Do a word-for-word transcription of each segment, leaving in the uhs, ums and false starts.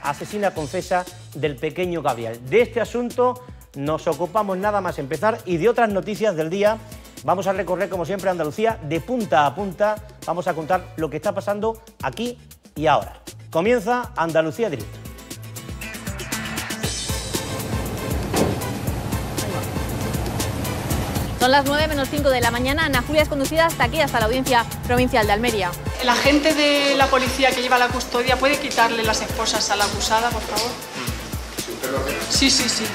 asesina confesa del pequeño Gabriel. De este asunto nos ocupamos nada más empezar y de otras noticias del día. Vamos a recorrer, como siempre, Andalucía de punta a punta. Vamos a contar lo que está pasando aquí y ahora. Comienza Andalucía Directo. Son las nueve menos cinco de la mañana. Ana Julia es conducida hasta aquí, hasta la Audiencia Provincial de Almería. El agente de la policía que lleva la custodia, ¿puede quitarle las esposas a la acusada, por favor? Sí, sí, sí.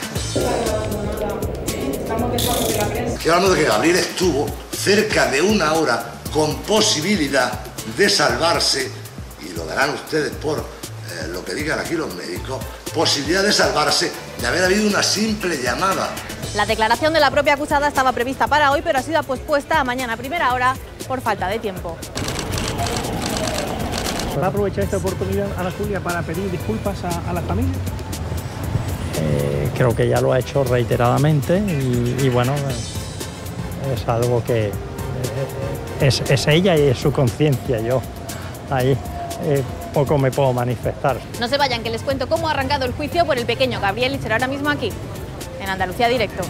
Que hablamos de que Gabriel estuvo cerca de una hora con posibilidad de salvarse, y lo darán ustedes por eh, lo que digan aquí los médicos, posibilidad de salvarse de haber habido una simple llamada. La declaración de la propia acusada estaba prevista para hoy, pero ha sido pospuesta a mañana a primera hora por falta de tiempo. ¿Va a aprovechar esta oportunidad, Ana Julia, para pedir disculpas a, a la familia? Eh, creo que ya lo ha hecho reiteradamente y, y bueno, es algo que eh, es, es ella y es su conciencia. Yo ahí eh, poco me puedo manifestar. No se vayan, que les cuento cómo ha arrancado el juicio por el pequeño Gabriel y será ahora mismo aquí, en Andalucía Directo.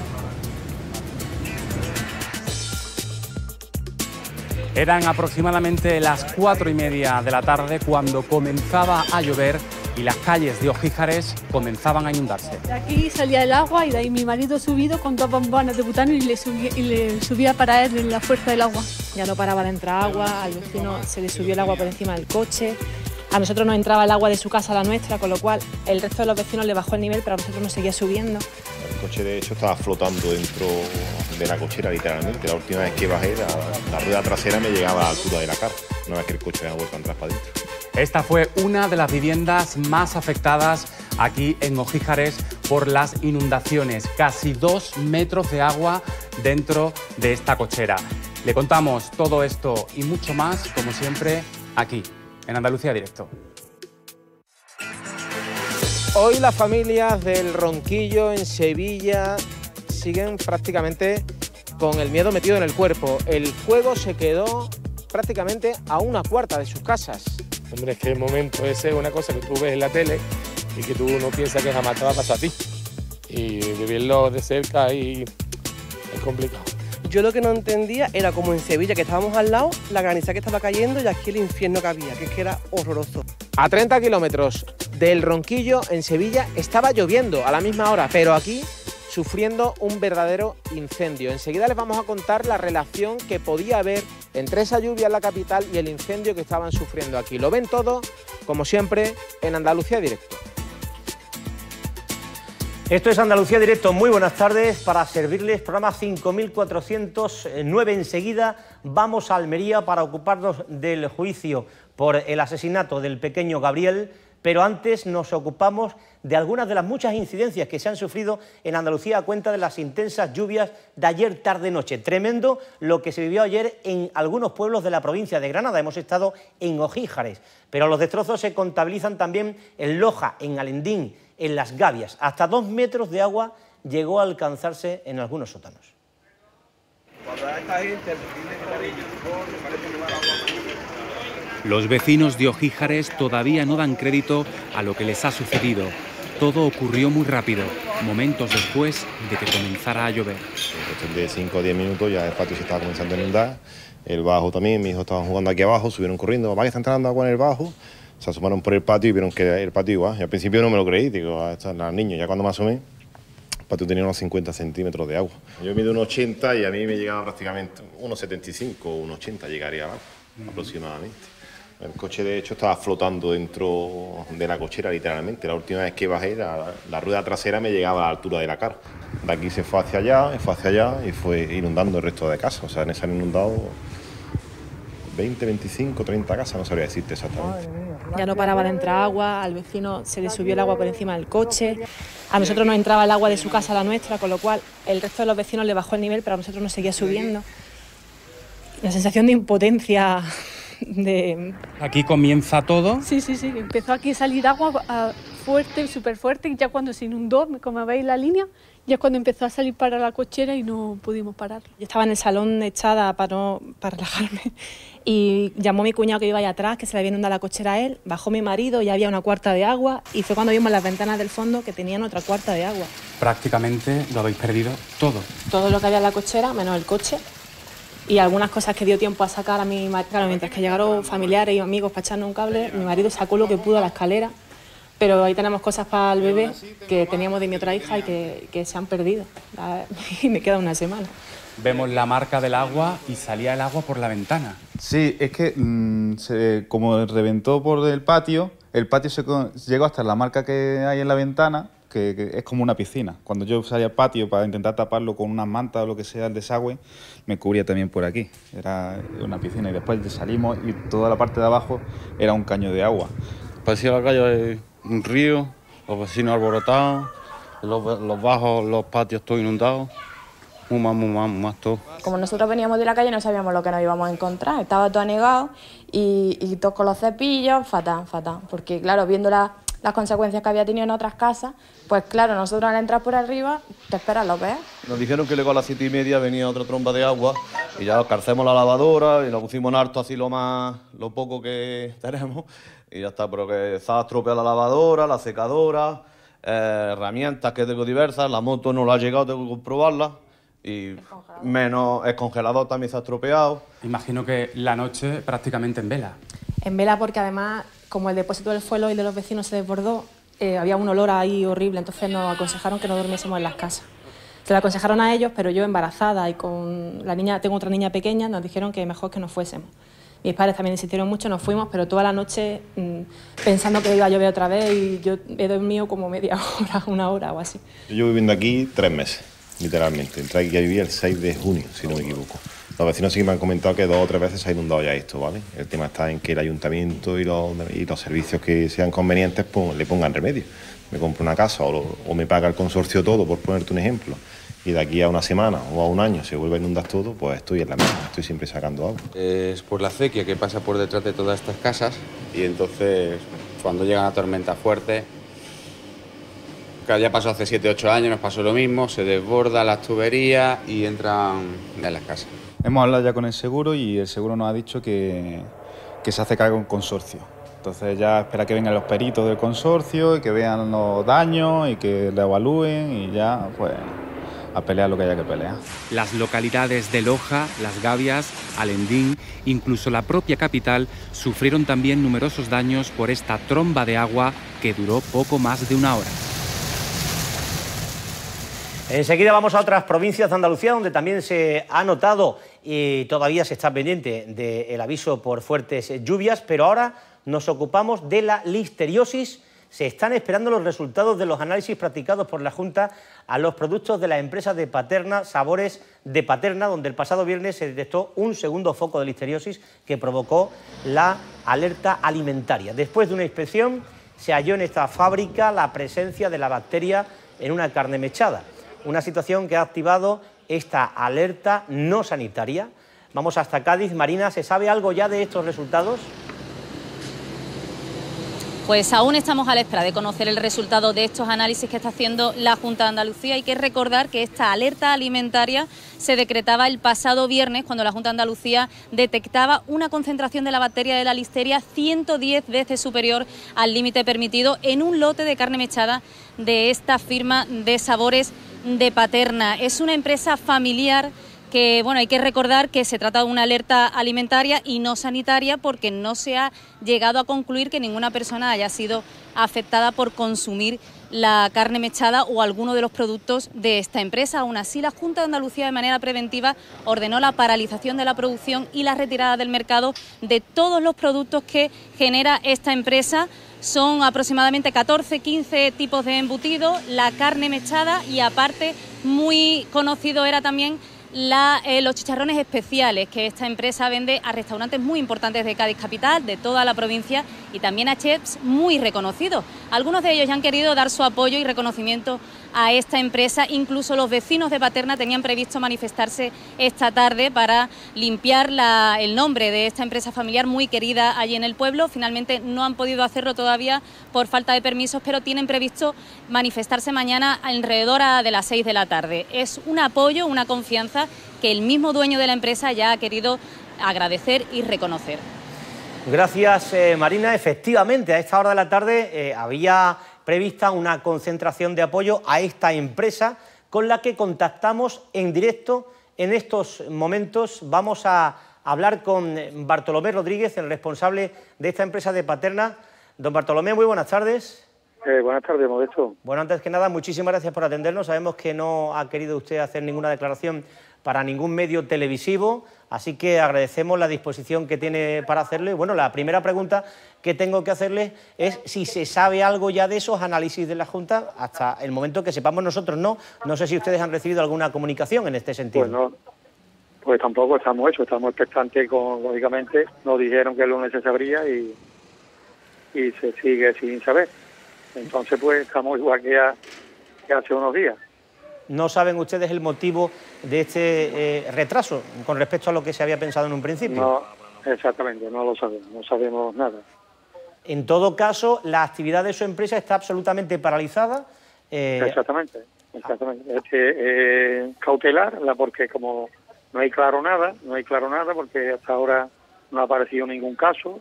Eran aproximadamente las cuatro y media de la tarde cuando comenzaba a llover y las calles de Ojíjares comenzaban a inundarse. De aquí salía el agua y de ahí mi marido subido con dos bombonas de butano y le subía, y le subía para él en la fuerza del agua. Ya no paraba de entrar agua, al vecino se le subió el agua por encima del coche. A nosotros nos entraba el agua de su casa a la nuestra, con lo cual el resto de los vecinos le bajó el nivel, pero a nosotros nos seguía subiendo. El coche, de hecho, estaba flotando dentro de la cochera, literalmente. La última vez que bajé, la, la rueda trasera me llegaba a la altura de la cara, una vez que el coche había vuelto a entrar para adentro. Esta fue una de las viviendas más afectadas aquí en Ojíjares por las inundaciones. Casi dos metros de agua dentro de esta cochera. Le contamos todo esto y mucho más, como siempre, aquí, en Andalucía Directo. Hoy las familias del Ronquillo en Sevilla siguen prácticamente con el miedo metido en el cuerpo. El fuego se quedó prácticamente a una cuarta de sus casas. Hombre, es que el momento ese es una cosa que tú ves en la tele y que tú no piensas que jamás te va a pasar a ti. Y vivirlo de cerca y es complicado. Yo lo que no entendía era como en Sevilla, que estábamos al lado, la granizada que estaba cayendo y aquí el infierno que había, que es que era horroroso. A treinta kilómetros del Ronquillo, en Sevilla, estaba lloviendo a la misma hora, pero aquí sufriendo un verdadero incendio. Enseguida les vamos a contar la relación que podía haber entre esa lluvia en la capital y el incendio que estaban sufriendo aquí. Lo ven todo, como siempre, en Andalucía Directo. Esto es Andalucía Directo, muy buenas tardes, para servirles programa cinco mil cuatrocientos nueve. Enseguida vamos a Almería para ocuparnos del juicio por el asesinato del pequeño Gabriel, pero antes nos ocupamos de algunas de las muchas incidencias que se han sufrido en Andalucía a cuenta de las intensas lluvias de ayer tarde-noche. Tremendo lo que se vivió ayer en algunos pueblos de la provincia de Granada. Hemos estado en Ojíjares, pero los destrozos se contabilizan también en Loja, en Alendín, en Las Gavias. Hasta dos metros de agua llegó a alcanzarse en algunos sótanos. Los vecinos de Ojíjares todavía no dan crédito a lo que les ha sucedido. Todo ocurrió muy rápido, momentos después de que comenzara a llover. En cuestión de cinco o diez minutos ya el patio se estaba comenzando a inundar, el bajo también, mis hijos estaban jugando aquí abajo, subieron corriendo, papá que está entrando agua en el bajo. Se asomaron por el patio y vieron que el patio igual. Y al principio no me lo creí, digo, ah, están los niños. Ya cuando me asomé, el patio tenía unos cincuenta centímetros de agua. Yo mido unos ochenta y a mí me llegaba prácticamente unos setenta y cinco, unos ochenta llegaría abajo, mm. aproximadamente. El coche, de hecho, estaba flotando dentro de la cochera, literalmente. La última vez que bajé, la, la rueda trasera me llegaba a la altura de la cara. De aquí se fue hacia allá, fue hacia allá y fue inundando el resto de casas. O sea, en esa han inundado veinte, veinticinco, treinta casas, no sabría decirte exactamente. Ya no paraba de entrar agua, al vecino se le subió el agua por encima del coche. A nosotros nos entraba el agua de su casa a la nuestra, con lo cual el resto de los vecinos le bajó el nivel, pero a nosotros nos seguía subiendo. La sensación de impotencia de... Aquí comienza todo. Sí, sí, sí, empezó aquí a salir agua a, fuerte, súper fuerte, y ya cuando se inundó, como veis la línea, ya es cuando empezó a salir para la cochera y no pudimos pararlo. Yo estaba en el salón echada para, no, para relajarme y llamó mi cuñado que iba ahí atrás, que se le había inundado la cochera a él, bajó mi marido y había una cuarta de agua y fue cuando vimos las ventanas del fondo que tenían otra cuarta de agua. Prácticamente lo habéis perdido todo. Todo lo que había en la cochera, menos el coche y algunas cosas que dio tiempo a sacar a mi marido. Claro, mientras que llegaron familiares y amigos para echarnos un cable, mi marido sacó lo que pudo a la escalera, pero ahí tenemos cosas para el bebé que teníamos de mi otra hija y que, que se han perdido. Y me queda una semana. Vemos la marca del agua y salía el agua por la ventana. Sí, es que mmm, se, como reventó por el patio, el patio se llegó hasta la marca que hay en la ventana, que, que es como una piscina. Cuando yo salía al patio para intentar taparlo con unas mantas o lo que sea, el desagüe, me cubría también por aquí. Era una piscina y después salimos y toda la parte de abajo era un caño de agua. Parecía la calle un río, los vecinos alborotados, los, los bajos, los patios todos inundados. Muy más, muy más, muy más todo. Como nosotros veníamos de la calle no sabíamos lo que nos íbamos a encontrar, estaba todo anegado y, y todos con los cepillos, fatal, fatal. Porque claro, viendo la, las consecuencias que había tenido en otras casas, pues claro, nosotros al entrar por arriba, te esperas lo ves. Nos dijeron que luego a las siete y media venía otra tromba de agua y ya calcemos la lavadora y la pusimos en alto así lo más, lo poco que tenemos y ya está, pero que estaba estropeada la lavadora, la secadora, eh, herramientas que tengo diversas, la moto no la ha llegado, tengo que comprobarla. Y menos el congelador también se ha estropeado. Imagino que la noche prácticamente en vela. En vela porque además, como el depósito del suelo y de los vecinos se desbordó, eh, había un olor ahí horrible, entonces nos aconsejaron que no durmiésemos en las casas. Se lo aconsejaron a ellos, pero yo embarazada y con la niña, tengo otra niña pequeña, nos dijeron que mejor que nos fuésemos. Mis padres también insistieron mucho, nos fuimos, pero toda la noche mmm, pensando que iba a llover otra vez y yo he dormido como media hora, una hora o así. Yo llevo viviendo aquí tres meses. Literalmente, entré aquí a vivir el seis de junio, si no me equivoco. Los vecinos sí que me han comentado que dos o tres veces se ha inundado ya esto, ¿vale? El tema está en que el ayuntamiento y los, y los servicios que sean convenientes pues, le pongan remedio. Me compro una casa o, lo, o me paga el consorcio todo, por ponerte un ejemplo, y de aquí a una semana o a un año se vuelve a inundar todo, pues estoy en la misma, estoy siempre sacando agua. Es por la acequia que pasa por detrás de todas estas casas y entonces cuando llega una tormenta fuerte, ya pasó hace siete ocho años, nos pasó lo mismo, se desborda las tuberías y entran en las casas. Hemos hablado ya con el seguro y el seguro nos ha dicho que, que se hace cargo un consorcio. Entonces ya espera que vengan los peritos del consorcio y que vean los daños y que lo evalúen y ya pues a pelear lo que haya que pelear. Las localidades de Loja, Las Gavias, Alendín, incluso la propia capital, sufrieron también numerosos daños por esta tromba de agua que duró poco más de una hora. Enseguida vamos a otras provincias de Andalucía donde también se ha notado y todavía se está pendiente del aviso por fuertes lluvias, pero ahora nos ocupamos de la listeriosis. Se están esperando los resultados de los análisis practicados por la Junta a los productos de la empresa de Paterna, Sabores de Paterna, donde el pasado viernes se detectó un segundo foco de listeriosis que provocó la alerta alimentaria. Después de una inspección se halló en esta fábrica la presencia de la bacteria en una carne mechada. Una situación que ha activado esta alerta no sanitaria. Vamos hasta Cádiz. Marina, ¿se sabe algo ya de estos resultados? Pues aún estamos a la espera de conocer el resultado de estos análisis que está haciendo la Junta de Andalucía. Hay que recordar que esta alerta alimentaria se decretaba el pasado viernes cuando la Junta de Andalucía detectaba una concentración de la bacteria de la listeria ciento diez veces superior al límite permitido en un lote de carne mechada de esta firma de Sabores de Paterna. Es una empresa familiar que, bueno, hay que recordar que se trata de una alerta alimentaria y no sanitaria porque no se ha llegado a concluir que ninguna persona haya sido afectada por consumir la carne mechada o alguno de los productos de esta empresa. Aún así, la Junta de Andalucía de manera preventiva ordenó la paralización de la producción y la retirada del mercado de todos los productos que genera esta empresa. Son aproximadamente catorce quince tipos de embutido, la carne mechada y aparte muy conocido era también La, eh, los chicharrones especiales que esta empresa vende a restaurantes muy importantes de Cádiz capital, de toda la provincia y también a chefs muy reconocidos. Algunos de ellos ya han querido dar su apoyo y reconocimiento a esta empresa. Incluso los vecinos de Paterna tenían previsto manifestarse esta tarde para limpiar la, el nombre de esta empresa familiar muy querida allí en el pueblo. Finalmente no han podido hacerlo todavía por falta de permisos, pero tienen previsto manifestarse mañana alrededor de las seis de la tarde. Es un apoyo, una confianza que el mismo dueño de la empresa ya ha querido agradecer y reconocer. Gracias, eh, Marina. Efectivamente, a esta hora de la tarde eh, había prevista una concentración de apoyo a esta empresa con la que contactamos en directo. En estos momentos vamos a hablar con Bartolomé Rodríguez, el responsable de esta empresa de Paterna. Don Bartolomé, muy buenas tardes. Eh, buenas tardes, Modesto. Bueno, antes que nada, muchísimas gracias por atendernos. Sabemos que no ha querido usted hacer ninguna declaración para ningún medio televisivo, así que agradecemos la disposición que tiene para hacerle. Bueno, la primera pregunta que tengo que hacerle es si se sabe algo ya de esos análisis de la Junta, hasta el momento que sepamos nosotros, ¿no? No sé si ustedes han recibido alguna comunicación en este sentido. Pues no, pues tampoco estamos hechos, estamos expectantes, con, lógicamente, nos dijeron que el lunes se sabría y, y se sigue sin saber. Entonces, pues estamos igual que, a, que hace unos días. ¿No saben ustedes el motivo de este eh, retraso con respecto a lo que se había pensado en un principio? No, exactamente, no lo sabemos, no sabemos nada. En todo caso, la actividad de su empresa está absolutamente paralizada. Eh... Exactamente, exactamente. Es que, eh, cautelar, la, porque como no hay claro nada, no hay claro nada, porque hasta ahora no ha aparecido ningún caso.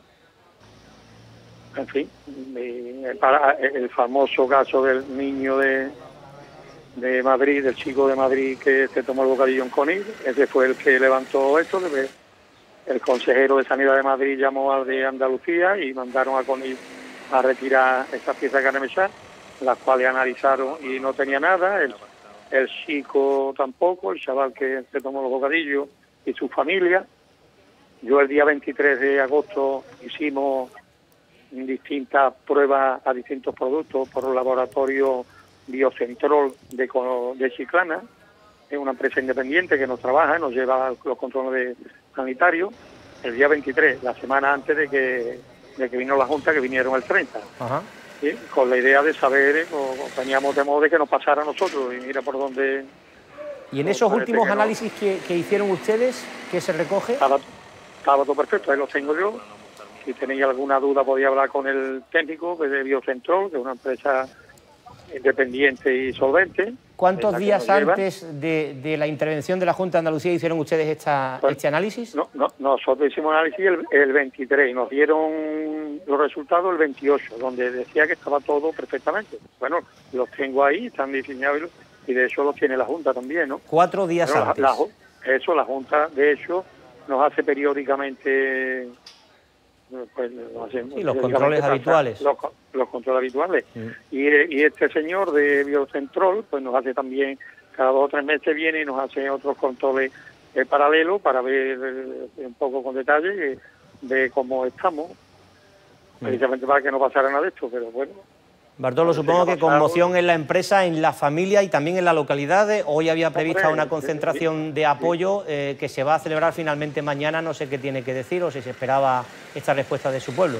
En fin, el, el famoso caso del niño de, de Madrid, del chico de Madrid que se tomó el bocadillo en Conil, ese fue el que levantó esto. El consejero de Sanidad de Madrid llamó al de Andalucía y mandaron a Conil a retirar esas piezas de carne mechada, las cuales analizaron y no tenía nada. El, el chico tampoco, el chaval que se tomó los bocadillos y su familia. Yo el día veintitrés de agosto hicimos distintas pruebas a distintos productos por el laboratorio Biocentrol de, de Chiclana, es una empresa independiente que nos trabaja, nos lleva los controles sanitarios, el día veintitrés, la semana antes de que, de que vino la Junta, que vinieron el treinta. Ajá. ¿Sí? Con la idea de saber, o, o teníamos temor de que nos pasara a nosotros, y mira por dónde... ¿Y en esos últimos que análisis no, que, que hicieron ustedes, qué se recoge? Estaba, estaba todo perfecto, ahí lo tengo yo. Si tenéis alguna duda podía hablar con el técnico, que es de Biocentrol, que es una empresa independiente y solvente. ¿Cuántos días antes de, de la intervención de la Junta de Andalucía hicieron ustedes esta, pues, este análisis? No, no, nosotros hicimos análisis el, el veintitrés y nos dieron los resultados el veintiocho, donde decía que estaba todo perfectamente. Bueno, los tengo ahí, están diseñados y de hecho los tiene la Junta también, ¿no? Cuatro días bueno, antes. La, la, eso, la Junta, de hecho, nos hace periódicamente... Pues, hacemos, sí, los controles habituales. Los, los controles habituales. Mm. Y, y este señor de Biocentrol pues nos hace también, cada dos o tres meses viene y nos hace otros controles eh, paralelos para ver eh, un poco con detalle eh, de cómo estamos, mm. precisamente para que no pasara nada de esto, pero bueno. Bartolo, supongo que conmoción en la empresa, en la familia y también en la localidad. Hoy había prevista una concentración de apoyo eh, que se va a celebrar finalmente mañana. No sé qué tiene que decir o si se esperaba esta respuesta de su pueblo.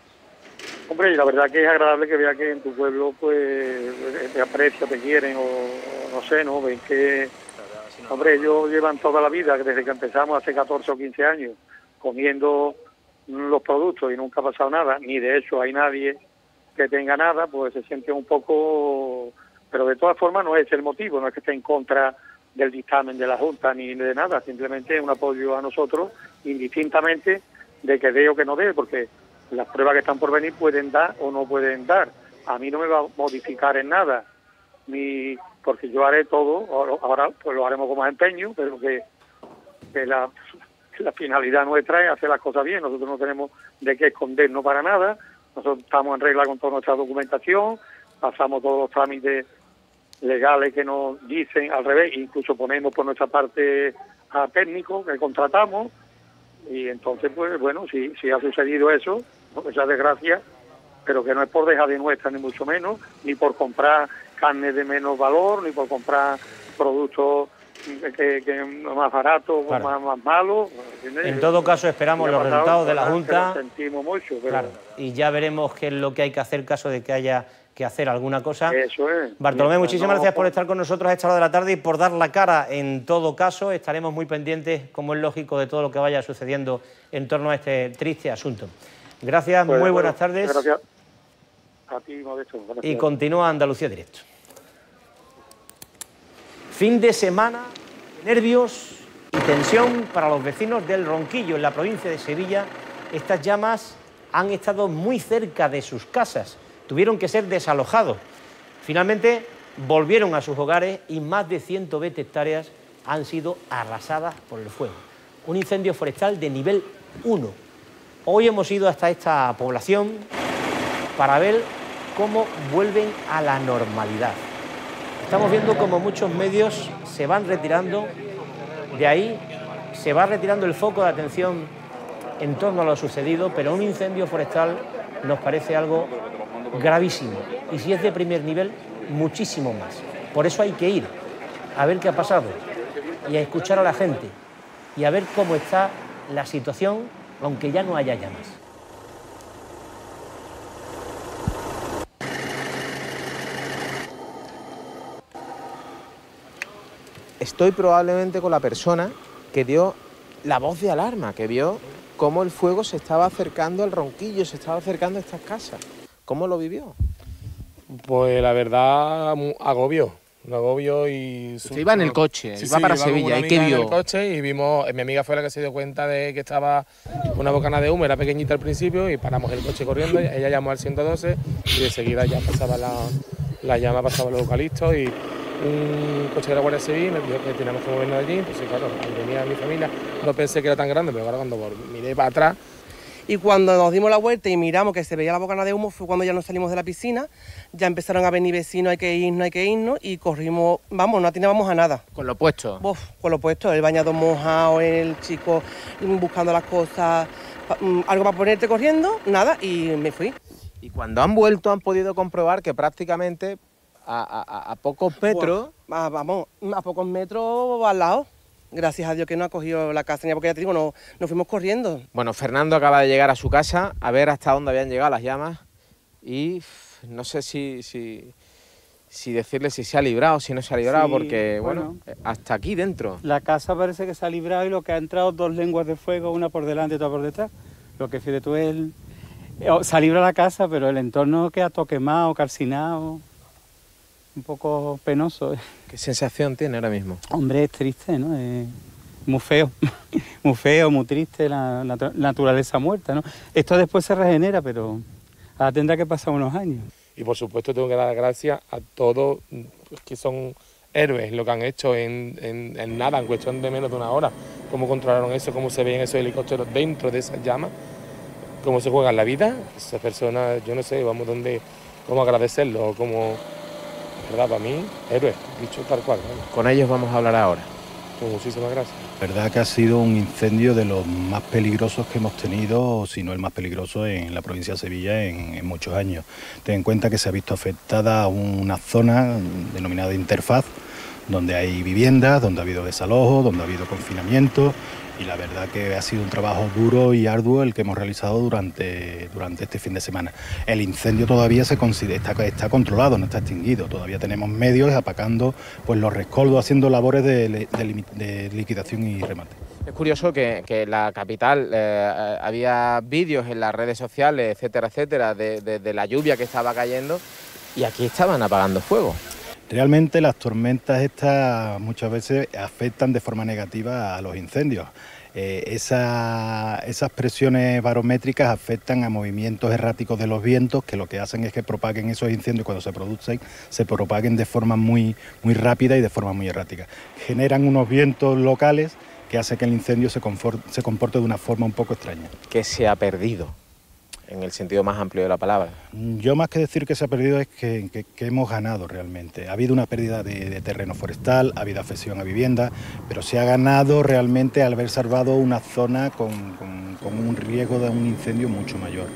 Hombre, la verdad que es agradable que vea que en tu pueblo pues te aprecia, te quieren o, o no sé, ¿no? Ven que, hombre, ellos llevan toda la vida, desde que empezamos hace catorce o quince años, comiendo los productos y nunca ha pasado nada, ni de hecho hay nadie que tenga nada, pues se siente un poco... Pero de todas formas no es el motivo, no es que esté en contra del dictamen de la Junta ni de nada, simplemente es un apoyo a nosotros, indistintamente de que dé o que no dé, porque las pruebas que están por venir pueden dar o no pueden dar. A mí no me va a modificar en nada, ni porque yo haré todo, ahora pues lo haremos con más empeño, pero que, que la, la finalidad nuestra es hacer las cosas bien, nosotros no tenemos de qué escondernos para nada. Nosotros estamos en regla con toda nuestra documentación, pasamos todos los trámites legales que nos dicen, al revés, incluso ponemos por nuestra parte a técnicos que contratamos, y entonces, pues bueno, si, si ha sucedido eso, esa desgracia, pero que no es por dejar de nuestra, ni mucho menos, ni por comprar carne de menos valor, ni por comprar productos que, que más baratos, claro, más, más malos. ¿Entiendes? En todo caso esperamos los resultados de la Junta. Lo sentimos mucho, pero... Claro, y ya veremos qué es lo que hay que hacer caso de que haya que hacer alguna cosa. Eso es. Bartolomé, muchísimas no, gracias por estar con nosotros a esta hora de la tarde y por dar la cara. En todo caso, estaremos muy pendientes, como es lógico, de todo lo que vaya sucediendo en torno a este triste asunto. Gracias, Pues, muy bueno, buenas tardes. Gracias a ti, Modesto. Buenas Y tardes. continúa Andalucía Directo. Fin de semana, nervios y tensión para los vecinos del Ronquillo, en la provincia de Sevilla. Estas llamas han estado muy cerca de sus casas, tuvieron que ser desalojados. Finalmente volvieron a sus hogares y más de ciento veinte hectáreas han sido arrasadas por el fuego. Un incendio forestal de nivel uno. Hoy hemos ido hasta esta población para ver cómo vuelven a la normalidad. Estamos viendo cómo muchos medios se van retirando de ahí, se va retirando el foco de atención en torno a lo sucedido, pero un incendio forestal nos parece algo gravísimo. Y si es de primer nivel, muchísimo más. Por eso hay que ir a ver qué ha pasado y a escuchar a la gente y a ver cómo está la situación, aunque ya no haya llamas. Estoy probablemente con la persona que dio la voz de alarma, que vio cómo el fuego se estaba acercando al Ronquillo, se estaba acercando a estas casas. ¿Cómo lo vivió? Pues la verdad, mu- agobio, un agobio y... Usted iba en el coche, Sí, iba sí, para iba con Sevilla, una ¿y qué amiga vio? en el coche y vimos, mi amiga fue la que se dio cuenta de que estaba una bocana de humo, era pequeñita al principio y paramos el coche corriendo, ella llamó al ciento doce y de seguida ya pasaba la, la llama, pasaba los eucaliptos y un coche de la Guardia Civil me dijo que teníamos que movernos de allí, entonces claro, al venir a mi familia no pensé que era tan grande, pero ahora cuando vol- miré para atrás. Y cuando nos dimos la vuelta y miramos que se veía la bocana de humo fue cuando ya nos salimos de la piscina, ya empezaron a venir vecinos, hay que irnos, hay que irnos, y corrimos, vamos, no atinábamos a nada. Con lo puesto. Uf, con lo puesto, el bañador mojado, el chico mm, buscando las cosas, pa- mm, algo para ponerte corriendo, nada, y me fui. Y cuando han vuelto han podido comprobar que prácticamente a, a- a pocos metros... Buah, a- vamos, a pocos metros al lado. Gracias a Dios que no ha cogido la casa, porque ya te digo, no, nos fuimos corriendo. Bueno, Fernando acaba de llegar a su casa a ver hasta dónde habían llegado las llamas y uf, no sé si, si, si decirle si se ha librado, si no se ha librado, Sí, porque bueno, bueno. hasta aquí dentro. La casa parece que se ha librado y lo que ha entrado dos lenguas de fuego, una por delante y otra por detrás. Lo que fíjate tú es el... eh, se ha librado la casa, pero el entorno queda todo quemado, calcinado, un poco penoso. ¿Qué sensación tiene ahora mismo? Hombre, es triste, ¿no? Es muy feo, muy feo, muy triste la, la tra- naturaleza muerta, ¿no? Esto después se regenera, pero ahora tendrá que pasar unos años. Y por supuesto tengo que dar gracias a todos pues, que son héroes lo que han hecho en, en- en nada, en cuestión de menos de una hora. Cómo controlaron eso, cómo se veían esos helicópteros dentro de esas llamas, cómo se juegan la vida. Esas personas, yo no sé, vamos, dónde, cómo agradecerlo, cómo, verdad, para mí, héroes, dicho tal cual. ¿no? Con ellos vamos a hablar ahora. Pues muchísimas gracias. La verdad que ha sido un incendio de los más peligrosos que hemos tenido, si no el más peligroso en la provincia de Sevilla en, en muchos años. Ten en cuenta que se ha visto afectada una zona denominada interfaz, donde hay viviendas, donde ha habido desalojo, donde ha habido confinamiento, y la verdad que ha sido un trabajo duro y arduo el que hemos realizado durante, durante este fin de semana. El incendio todavía se considera, está, está controlado, no está extinguido, todavía tenemos medios apacando pues, los rescoldos, haciendo labores de, de, limi- de liquidación y remate. Es curioso que, que en la capital eh, había vídeos en las redes sociales, etcétera, etcétera, de, de- de la lluvia que estaba cayendo y aquí estaban apagando fuego. Realmente las tormentas estas muchas veces afectan de forma negativa a los incendios. Eh, esa- esas presiones barométricas afectan a movimientos erráticos de los vientos que lo que hacen es que propaguen esos incendios cuando se producen, se propaguen de forma muy, muy rápida y de forma muy errática. Generan unos vientos locales que hacen que el incendio se, confor- se comporte de una forma un poco extraña. Que se ha perdido, en el sentido más amplio de la palabra. Yo más que decir que se ha perdido es que, que- que hemos ganado realmente. Ha habido una pérdida de, de terreno forestal, ha habido afección a vivienda, pero se ha ganado realmente al haber salvado una zona con, con- con un riesgo de un incendio mucho mayor.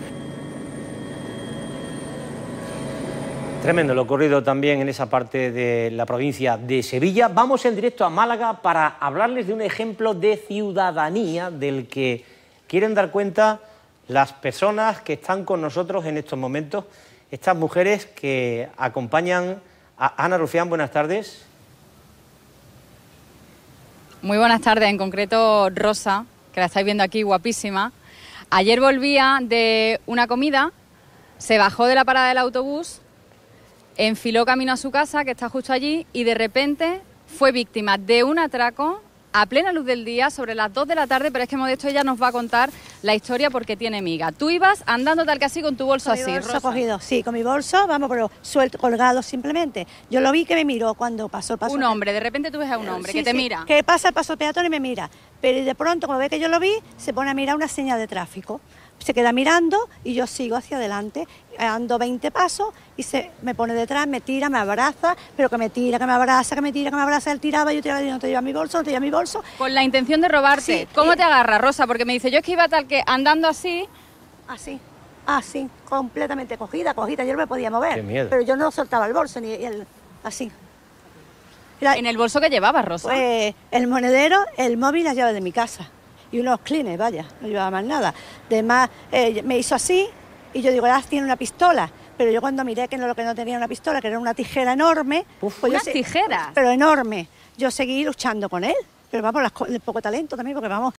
Tremendo lo ocurrido también en esa parte de la provincia de Sevilla. Vamos en directo a Málaga para hablarles de un ejemplo de ciudadanía del que quieren dar cuenta las personas que están con nosotros en estos momentos estas mujeres que acompañan a Ana Rufián. Buenas tardes. Muy buenas tardes, en concreto Rosa, que la estáis viendo aquí, guapísima. Ayer volvía de una comida, se bajó de la parada del autobús, enfiló camino a su casa, que está justo allí, y de repente fue víctima de un atraco a plena luz del día, sobre las dos de la tarde, pero es que Modesto ella nos va a contar la historia porque tiene miga. Tú ibas andando tal que así con tu bolso con así, mi bolso Rosa. cogido, sí, con mi bolso, vamos, pero suelto, colgado simplemente. Yo lo vi que me miró cuando pasó el paso. Un hombre, de repente tú ves a un hombre Sí, que te sí, mira. que pasa el paso peatón y me mira. Pero de pronto, cuando ve que yo lo vi, se pone a mirar una señal de tráfico. Se queda mirando y yo sigo hacia adelante, ando veinte pasos y se me pone detrás, me tira, me abraza, pero que me tira, que me abraza, que me tira, que me abraza, él tiraba, yo tiraba, y no te lleva mi bolso, no te lleva mi bolso. Con la intención de robarte. Sí, ¿Cómo y- te agarra, Rosa? Porque me dice, yo es que iba tal que andando así. Así, así, completamente cogida, cogida, yo no me podía mover. Qué miedo. Pero yo no soltaba el bolso, ni el, así. ¿En el bolso que llevabas, Rosa? Pues el monedero, el móvil, las llaves de mi casa. Y unos clines, vaya, no llevaba más nada. Además, eh, me hizo así y yo digo, ah, tiene una pistola. Pero yo cuando miré que no, lo que no tenía una pistola, que era una tijera enorme... pues yo ¿unas se- tijeras? Pero enorme. Yo seguí luchando con él. Pero vamos, las co- el poco talento también, porque vamos...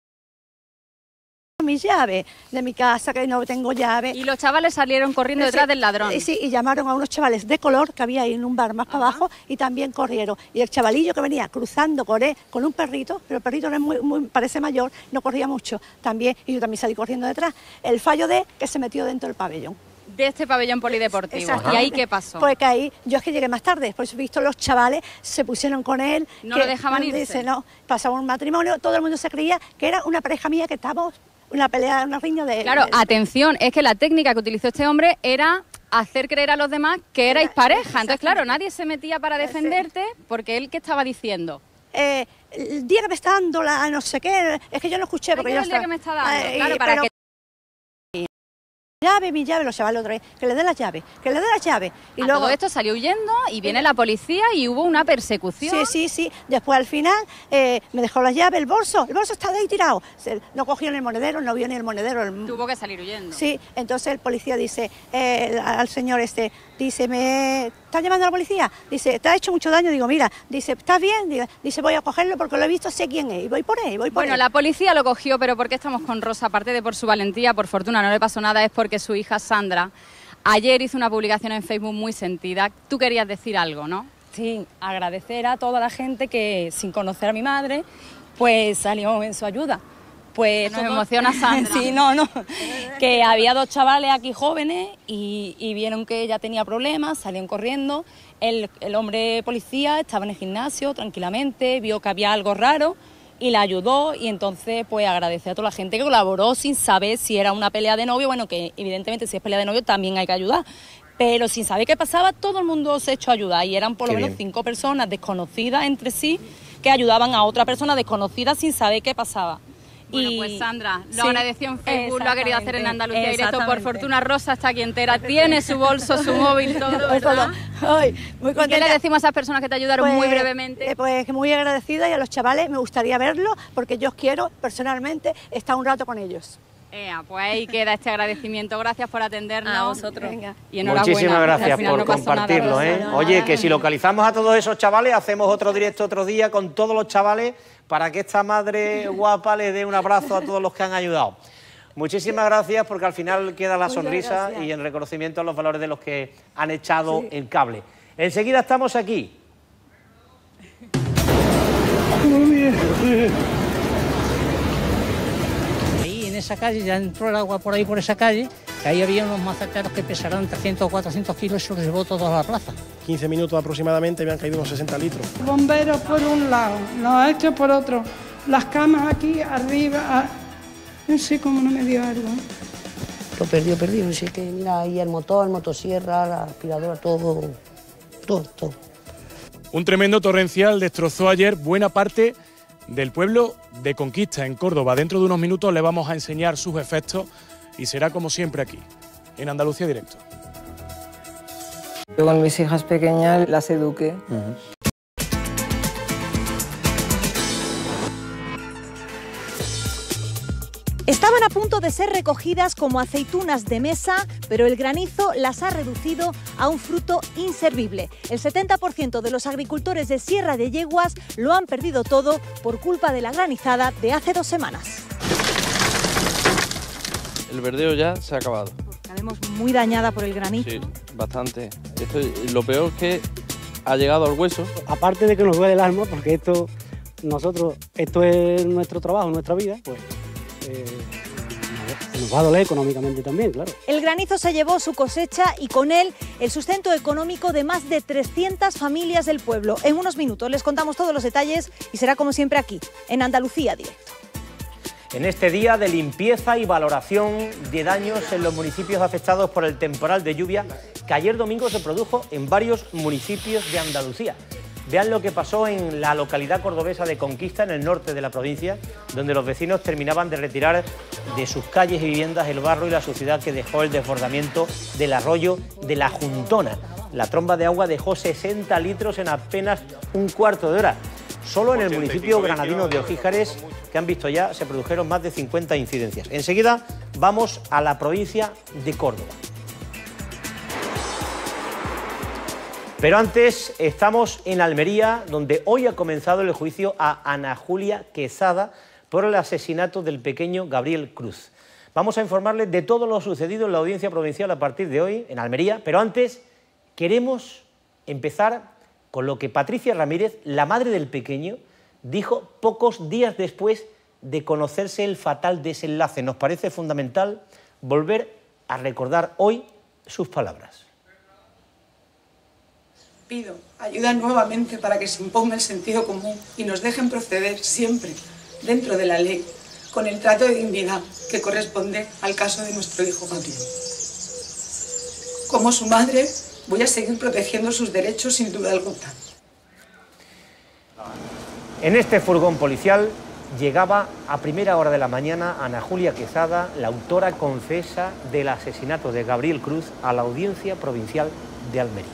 mis llaves de mi casa, que no tengo llave. Y los chavales salieron corriendo detrás del ladrón. Y sí, y llamaron a unos chavales de color que había ahí en un bar más para abajo y también corrieron. Y el chavalillo que venía cruzando con él, con un perrito, pero el perrito no es muy, muy- parece mayor, no corría mucho también, y yo también salí corriendo detrás. El fallo de que se metió dentro del pabellón. De este pabellón polideportivo. ¿Y Exactamente. ahí qué pasó? Pues que ahí, yo es que llegué más tarde, por eso he visto los chavales, se pusieron con él. No que- lo dejaban irse. Dice, no, pasaba un matrimonio, todo el mundo se creía que era una pareja mía, que estábamos, una pelea, una riña de... Claro, de- atención, es que la técnica que utilizó este hombre era hacer creer a los demás que erais pareja. Entonces, claro, nadie se metía para defenderte porque él, ¿qué estaba diciendo? Eh, el día que me está dando la no sé qué, es que yo no escuché porque Ay, yo el día estaba- que me está dando, Ay, claro, para pero- que... llave, mi llave, los chavales otra vez, que le dé las llaves, que le dé las llaves. Y A luego todo esto salió huyendo y viene la policía y hubo una persecución. Sí, sí, sí. Después al final eh, me dejó las llaves, el bolso, el bolso estaba ahí tirado. Se- no cogió ni el monedero, no vio ni el monedero. el- Tuvo que salir huyendo. Sí, entonces el policía dice, eh, al señor este, dice, ¿me está llamando a la policía? Dice, ¿te ha hecho mucho daño? Digo, mira, dice, ¿estás bien? Digo, dice, voy a cogerlo porque lo he visto, sé quién es, y voy por él, voy por Bueno, él. la policía lo cogió, pero ¿por qué estamos con Rosa? Aparte de por su valentía, por fortuna, no le pasó nada, es porque su hija Sandra ayer hizo una publicación en Facebook muy sentida. Tú querías decir algo, ¿no? Sí, agradecer a toda la gente que, sin conocer a mi madre, pues salió en su ayuda. Pues Nos todo- emociona Sandra. Sí, no, no. Que había dos chavales aquí jóvenes y, y vieron que ella tenía problemas, salieron corriendo. El, el hombre policía estaba en el gimnasio tranquilamente, vio que había algo raro y la ayudó, y entonces pues agradecer a toda la gente que colaboró sin saber si era una pelea de novio. Bueno, que evidentemente si es pelea de novio también hay que ayudar, pero sin saber qué pasaba todo el mundo se echó a ayudar, y eran por lo Qué menos bien. cinco personas desconocidas entre sí que ayudaban a otra persona desconocida sin saber qué pasaba. Bueno, Y- pues Sandra, lo sí, agradeció en Facebook, lo ha querido hacer en exactamente, Andalucía Directo. Por exactamente. fortuna, Rosa está aquí entera, tiene su bolso, su móvil, todo, ¿verdad? Ay, muy ¿Y qué contenta. le decimos a esas personas que te ayudaron Pues, muy brevemente? eh, pues que muy agradecida, y a los chavales me gustaría verlos porque yo quiero personalmente estar un rato con ellos. Ea, pues ahí queda este agradecimiento. Gracias por atendernos. A vosotros. Venga. Y enhorabuena. Muchísimas que al gracias final por no pasó nada, compartirlo, Rosa. ¿eh? Oye, que si localizamos a todos esos chavales, hacemos otro directo otro día con todos los chavales para que esta madre guapa le dé un abrazo a todos los que han ayudado. Muchísimas gracias, porque al final queda la Muchas sonrisa gracias. y en reconocimiento a los valores de los que han echado el cable. Enseguida estamos aquí. Ahí en esa calle, ya entró el agua por ahí, por esa calle, que ahí había unos mazateros que pesarán trescientos o cuatrocientos kilos y se los llevó todos a la plaza. quince minutos aproximadamente me han caído unos sesenta litros. Bomberos por un lado, los hechos por otro, las camas aquí arriba, a- no sé cómo no me dio algo. Lo perdió, perdió. Así que mira, ahí el motor, el motosierra, la aspiradora, todo, todo, todo. Un tremendo torrencial destrozó ayer buena parte del pueblo de Conquista, en Córdoba. Dentro de unos minutos le vamos a enseñar sus efectos y será como siempre aquí, en Andalucía Directo. Yo con mis hijas pequeñas las eduqué. Está Estaban a punto de ser recogidas como aceitunas de mesa, pero el granizo las ha reducido a un fruto inservible. El setenta por ciento de los agricultores de Sierra de Yeguas lo han perdido todo por culpa de la granizada de hace dos semanas. El verdeo ya se ha acabado. La vemos muy dañada por el granizo. Sí, bastante. Esto, lo peor es que ha llegado al hueso. Aparte de que nos duele el alma, porque esto, nosotros, esto es nuestro trabajo, nuestra vida, pues eh, nos va a doler económicamente también, claro. El granizo se llevó su cosecha y con él el sustento económico de más de trescientas familias del pueblo. En unos minutos les contamos todos los detalles y será como siempre aquí, en Andalucía Directo. En este día de limpieza y valoración de daños en los municipios afectados por el temporal de lluvia que ayer domingo se produjo en varios municipios de Andalucía. Vean lo que pasó en la localidad cordobesa de Conquista, en el norte de la provincia, donde los vecinos terminaban de retirar de sus calles y viviendas el barro y la suciedad que dejó el desbordamiento del arroyo de la Juntona. La tromba de agua dejó sesenta litros en apenas un cuarto de hora. Solo en el municipio granadino de Ojíjares, que han visto ya, se produjeron más de cincuenta incidencias. Enseguida vamos a la provincia de Córdoba. Pero antes estamos en Almería, donde hoy ha comenzado el juicio a Ana Julia Quezada por el asesinato del pequeño Gabriel Cruz. Vamos a informarles de todo lo sucedido en la audiencia provincial a partir de hoy en Almería, pero antes queremos empezar con lo que Patricia Ramírez, la madre del pequeño, dijo pocos días después de conocerse el fatal desenlace. Nos parece fundamental volver a recordar hoy sus palabras. Pido ayuda nuevamente para que se imponga el sentido común y nos dejen proceder siempre dentro de la ley con el trato de dignidad que corresponde al caso de nuestro hijo Gabriel. Como su madre, voy a seguir protegiendo sus derechos sin duda alguna. En este furgón policial llegaba a primera hora de la mañana Ana Julia Quezada, la autora confesa del asesinato de Gabriel Cruz, a la Audiencia Provincial de Almería.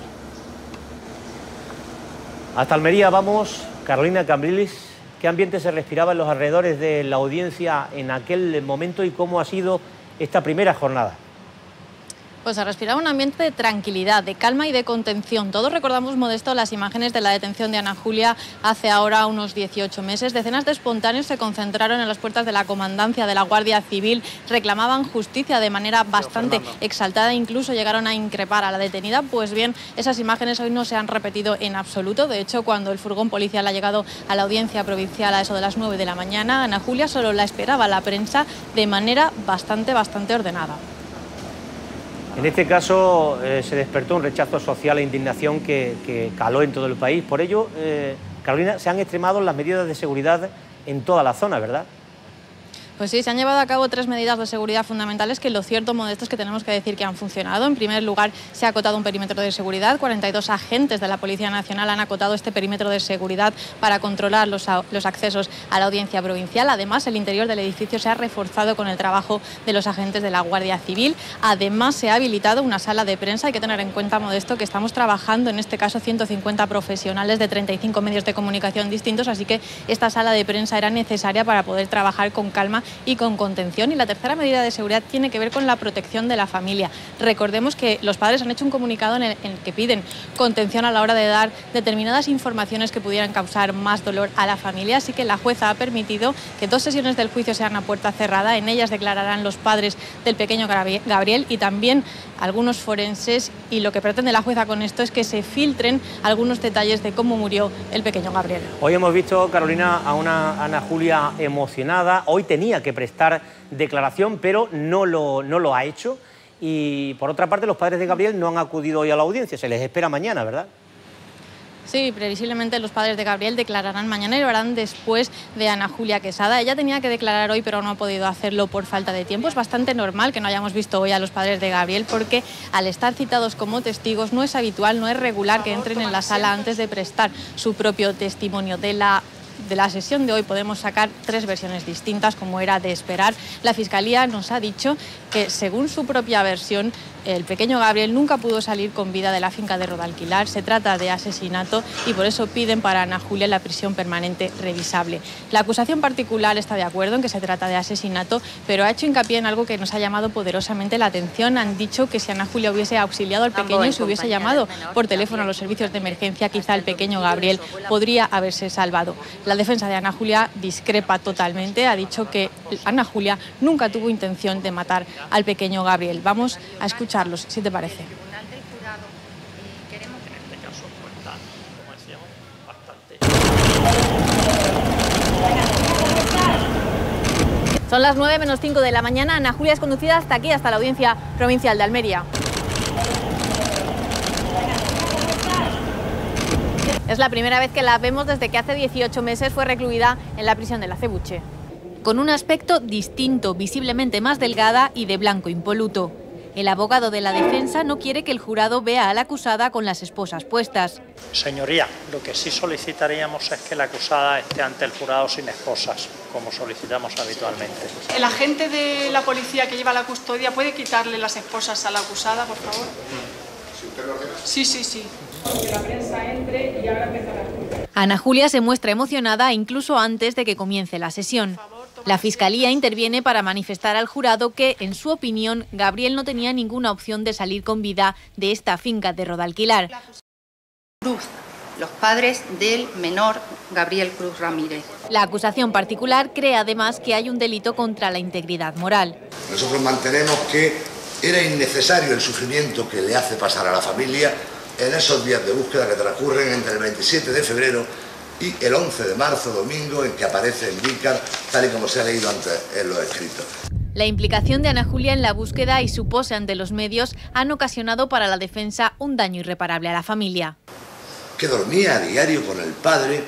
Hasta Almería vamos, Carolina Cambrilis. ¿Qué ambiente se respiraba en los alrededores de la audiencia en aquel momento y cómo ha sido esta primera jornada? Pues se respiraba un ambiente de tranquilidad, de calma y de contención. Todos recordamos, Modesto, las imágenes de la detención de Ana Julia hace ahora unos dieciocho meses. Decenas de espontáneos se concentraron en las puertas de la comandancia de la Guardia Civil, reclamaban justicia de manera bastante exaltada, incluso llegaron a increpar a la detenida. Pues bien, esas imágenes hoy no se han repetido en absoluto. De hecho, cuando el furgón policial ha llegado a la audiencia provincial a eso de las nueve de la mañana, Ana Julia solo la esperaba la prensa de manera bastante, bastante ordenada. En este caso eh, se despertó un rechazo social e indignación que, que caló en todo el país. Por ello, eh, Carolina, se han extremado las medidas de seguridad en toda la zona, ¿verdad? Pues sí, se han llevado a cabo tres medidas de seguridad fundamentales que lo cierto, Modesto, es que tenemos que decir que han funcionado. En primer lugar, se ha acotado un perímetro de seguridad. cuarenta y dos agentes de la Policía Nacional han acotado este perímetro de seguridad para controlar los, los accesos a la audiencia provincial. Además, el interior del edificio se ha reforzado con el trabajo de los agentes de la Guardia Civil. Además, se ha habilitado una sala de prensa. Hay que tener en cuenta, Modesto, que estamos trabajando, en este caso, ciento cincuenta profesionales de treinta y cinco medios de comunicación distintos, así que esta sala de prensa era necesaria para poder trabajar con calma y con contención. Y la tercera medida de seguridad tiene que ver con la protección de la familia. Recordemos que los padres han hecho un comunicado en el, en el que piden contención a la hora de dar determinadas informaciones que pudieran causar más dolor a la familia, así que la jueza ha permitido que dos sesiones del juicio sean a puerta cerrada. En ellas declararán los padres del pequeño Gabriel y también algunos forenses, y lo que pretende la jueza con esto es que se filtren algunos detalles de cómo murió el pequeño Gabriel. Hoy hemos visto, Carolina, a una Ana Julia emocionada. Hoy tenía que prestar declaración, pero no lo, no lo ha hecho. Y por otra parte, los padres de Gabriel no han acudido hoy a la audiencia, se les espera mañana, ¿verdad? Sí, previsiblemente los padres de Gabriel declararán mañana y lo harán después de Ana Julia Quezada. Ella tenía que declarar hoy, pero no ha podido hacerlo por falta de tiempo. Es bastante normal que no hayamos visto hoy a los padres de Gabriel, porque al estar citados como testigos no es habitual, no es regular que entren en la sala antes de prestar su propio testimonio. De la De la sesión de hoy podemos sacar tres versiones distintas, como era de esperar. La Fiscalía nos ha dicho que, según su propia versión, el pequeño Gabriel nunca pudo salir con vida de la finca de Rodalquilar. Se trata de asesinato y por eso piden para Ana Julia la prisión permanente revisable. La acusación particular está de acuerdo en que se trata de asesinato, pero ha hecho hincapié en algo que nos ha llamado poderosamente la atención. Han dicho que si Ana Julia hubiese auxiliado al pequeño y se hubiese llamado por teléfono a los servicios de emergencia, quizá el pequeño Gabriel podría haberse salvado. La defensa de Ana Julia discrepa totalmente. Ha dicho que Ana Julia nunca tuvo intención de matar al pequeño Gabriel. Vamos a escucharlos, si te parece. Son las nueve menos cinco de la mañana. Ana Julia es conducida hasta aquí, hasta la Audiencia Provincial de Almería. Es la primera vez que la vemos desde que hace dieciocho meses fue recluida en la prisión de la Acebuche. Con un aspecto distinto, visiblemente más delgada y de blanco impoluto. El abogado de la defensa no quiere que el jurado vea a la acusada con las esposas puestas. Señoría, lo que sí solicitaríamos es que la acusada esté ante el jurado sin esposas, como solicitamos habitualmente. ¿El agente de la policía que lleva la custodia puede quitarle las esposas a la acusada, por favor? ¿Si usted lo ordena? Sí, sí, sí. Que la prensa entre y ahora empezará. Ana Julia se muestra emocionada incluso antes de que comience la sesión. La Fiscalía interviene para manifestar al jurado que, en su opinión, Gabriel no tenía ninguna opción de salir con vida de esta finca de Rodalquilar. Cruz, los padres del menor Gabriel Cruz Ramírez. La acusación particular cree además que hay un delito contra la integridad moral. Nosotros mantenemos que era innecesario el sufrimiento que le hace pasar a la familia en esos días de búsqueda que transcurren entre el veintisiete de febrero y el once de marzo, domingo, en que aparece en Vícar, tal y como se ha leído antes en los escritos. La implicación de Ana Julia en la búsqueda y su pose ante los medios han ocasionado para la defensa un daño irreparable a la familia. Que dormía a diario con el padre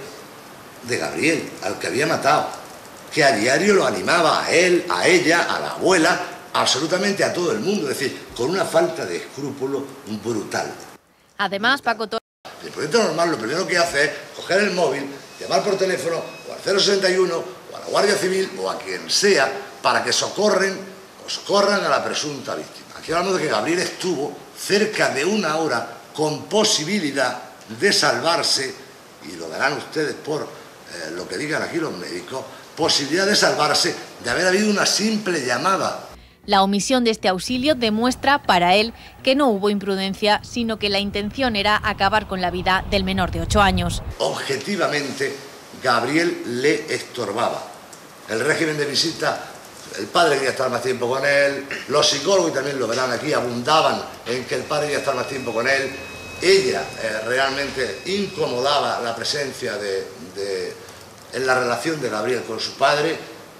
de Gabriel, al que había matado, que a diario lo animaba a él, a ella, a la abuela, absolutamente a todo el mundo, es decir, con una falta de escrúpulo brutal. Además, Paco Torres... El proyecto normal lo primero que hace es coger el móvil, llamar por teléfono o al cero sesenta y uno o a la Guardia Civil o a quien sea para que socorren o socorran a la presunta víctima. Aquí hablamos de que Gabriel estuvo cerca de una hora con posibilidad de salvarse, y lo darán ustedes por eh, lo que digan aquí los médicos, posibilidad de salvarse de haber habido una simple llamada. La omisión de este auxilio demuestra para él que no hubo imprudencia, sino que la intención era acabar con la vida del menor de ocho años. Objetivamente, Gabriel le estorbaba. El régimen de visita, el padre quería estar más tiempo con él, los psicólogos, y también lo verán aquí, abundaban en que el padre quería estar más tiempo con él. Ella eh, realmente incomodaba la presencia de, de, en la relación de Gabriel con su padre,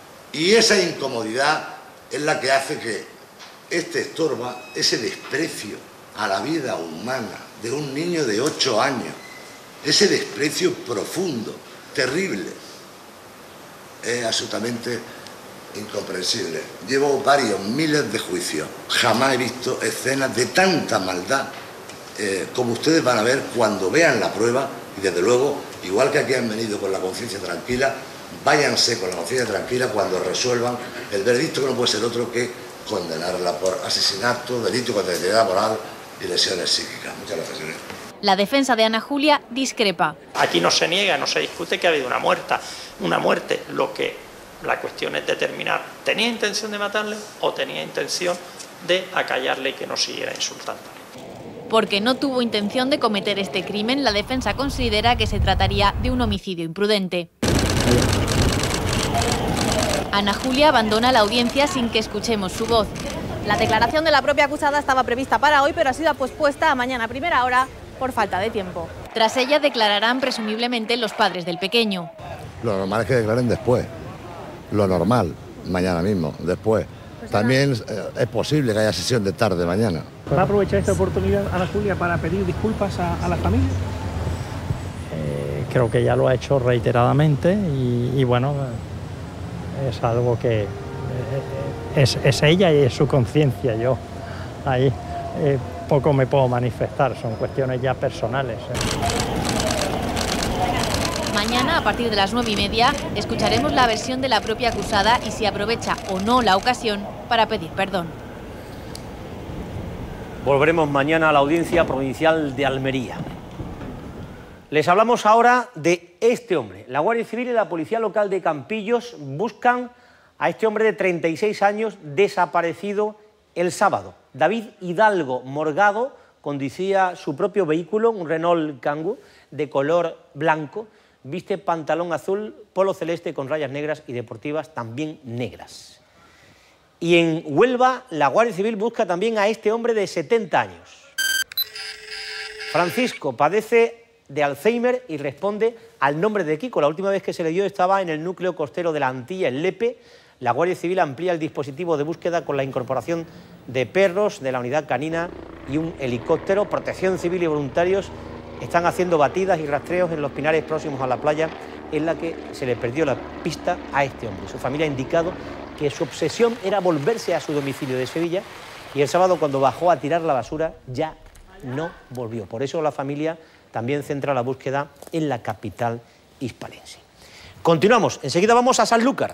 y esa incomodidad es la que hace que este estorba ese desprecio a la vida humana de un niño de ocho años, ese desprecio profundo, terrible, es absolutamente incomprensible. Llevo varios miles de juicios, jamás he visto escenas de tanta maldad eh, como ustedes van a ver cuando vean la prueba, y desde luego, igual que aquí han venido con la conciencia tranquila, váyanse con la conciencia tranquila cuando resuelvan el veredicto, que no puede ser otro que condenarla por asesinato, delito contra la integridad moral y lesiones psíquicas. Muchas gracias, señor. La defensa de Ana Julia discrepa. Aquí no se niega, no se discute que ha habido una muerta, una muerte. Lo que la cuestión es determinar, ¿tenía intención de matarle o tenía intención de acallarle y que no siguiera insultándole? Porque no tuvo intención de cometer este crimen, la defensa considera que se trataría de un homicidio imprudente. Ana Julia abandona la audiencia sin que escuchemos su voz. La declaración de la propia acusada estaba prevista para hoy, pero ha sido pospuesta a mañana a primera hora por falta de tiempo. Tras ella declararán presumiblemente los padres del pequeño. Lo normal es que declaren después. Lo normal, mañana mismo, después. También eh, es posible que haya sesión de tarde mañana. ¿Va a aprovechar esta oportunidad Ana Julia para pedir disculpas a, a la familia? Eh, creo que ya lo ha hecho reiteradamente y, y bueno, es algo que eh, es, es ella y es su conciencia. Yo ahí eh, poco me puedo manifestar, son cuestiones ya personales. ¿eh? Mañana, a partir de las nueve y media, escucharemos la versión de la propia acusada y si aprovecha o no la ocasión para pedir perdón. Volveremos mañana a la Audiencia Provincial de Almería. Les hablamos ahora de este hombre. La Guardia Civil y la Policía Local de Campillos buscan a este hombre de treinta y seis años desaparecido el sábado. David Hidalgo Morgado conducía su propio vehículo, un Renault Kangoo de color blanco, viste pantalón azul, polo celeste con rayas negras y deportivas también negras. Y en Huelva, la Guardia Civil busca también a este hombre de setenta años. Francisco padece de Alzheimer y responde al nombre de Kiko. La última vez que se le dio estaba en el núcleo costero de la Antilla, en Lepe. La Guardia Civil amplía el dispositivo de búsqueda con la incorporación de perros, de la unidad canina y un helicóptero. Protección Civil y voluntarios están haciendo batidas y rastreos en los pinares próximos a la playa en la que se le perdió la pista a este hombre. Su familia ha indicado que su obsesión era volverse a su domicilio de Sevilla y el sábado, cuando bajó a tirar la basura, ya no volvió. Por eso la familia también centra la búsqueda en la capital hispalense. Continuamos, enseguida vamos a Sanlúcar.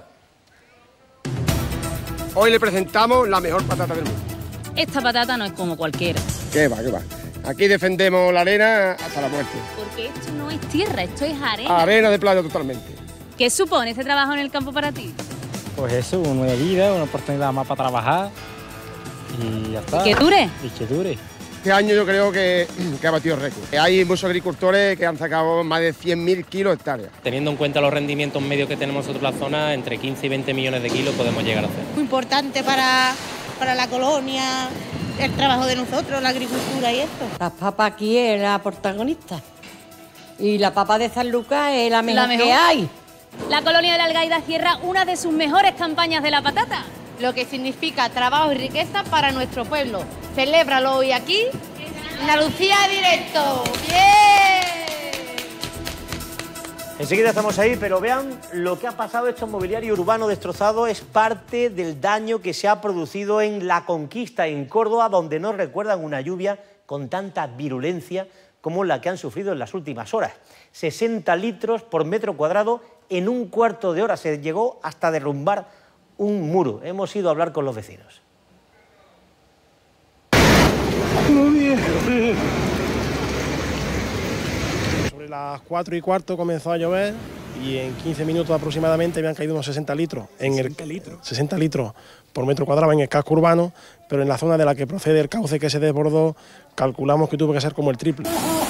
Hoy le presentamos la mejor patata del mundo. Esta patata no es como cualquiera. ¿Qué va, qué va? Aquí defendemos la arena hasta la muerte. Porque esto no es tierra, esto es arena. Arena de playa totalmente. ¿Qué supone este trabajo en el campo para ti? Pues eso, una nueva vida, una oportunidad más para trabajar y ya está. ¿Y que dure? Y que dure. Este año yo creo que, que ha batido récord. Hay muchos agricultores que han sacado más de cien mil kilos hectáreas. Teniendo en cuenta los rendimientos medios que tenemos nosotros en la zona, entre quince y veinte millones de kilos podemos llegar a hacer. Muy importante para, para la colonia, el trabajo de nosotros, la agricultura y esto. La papa aquí es la protagonista y la papa de San Lucas es la mejor, la mejor que hay. La colonia de la Algaida cierra una de sus mejores campañas de la patata. Lo que significa trabajo y riqueza para nuestro pueblo. Celébralo hoy aquí, en Andalucía Directo. ¡Bien! Enseguida estamos ahí, pero vean lo que ha pasado. Este mobiliario urbano destrozado es parte del daño que se ha producido en La Conquista, en Córdoba, donde no recuerdan una lluvia con tanta virulencia como la que han sufrido en las últimas horas. sesenta litros por metro cuadrado en un cuarto de hora. Se llegó hasta derrumbar un muro. Hemos ido a hablar con los vecinos. Sobre las cuatro y cuarto comenzó a llover y en quince minutos aproximadamente habían caído unos sesenta litros. En ¿sesenta el, litros? sesenta litros por metro cuadrado en el casco urbano, pero en la zona de la que procede el cauce que se desbordó, calculamos que tuvo que ser como el triple.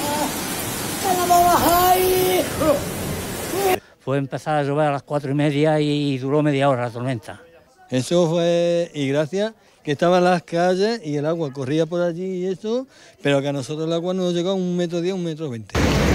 Fue empezar a llover a las cuatro y media y duró media hora la tormenta. Eso fue, y gracias, que estaban las calles y el agua corría por allí y eso, pero que a nosotros el agua nos llegó a un metro diez, un metro veinte.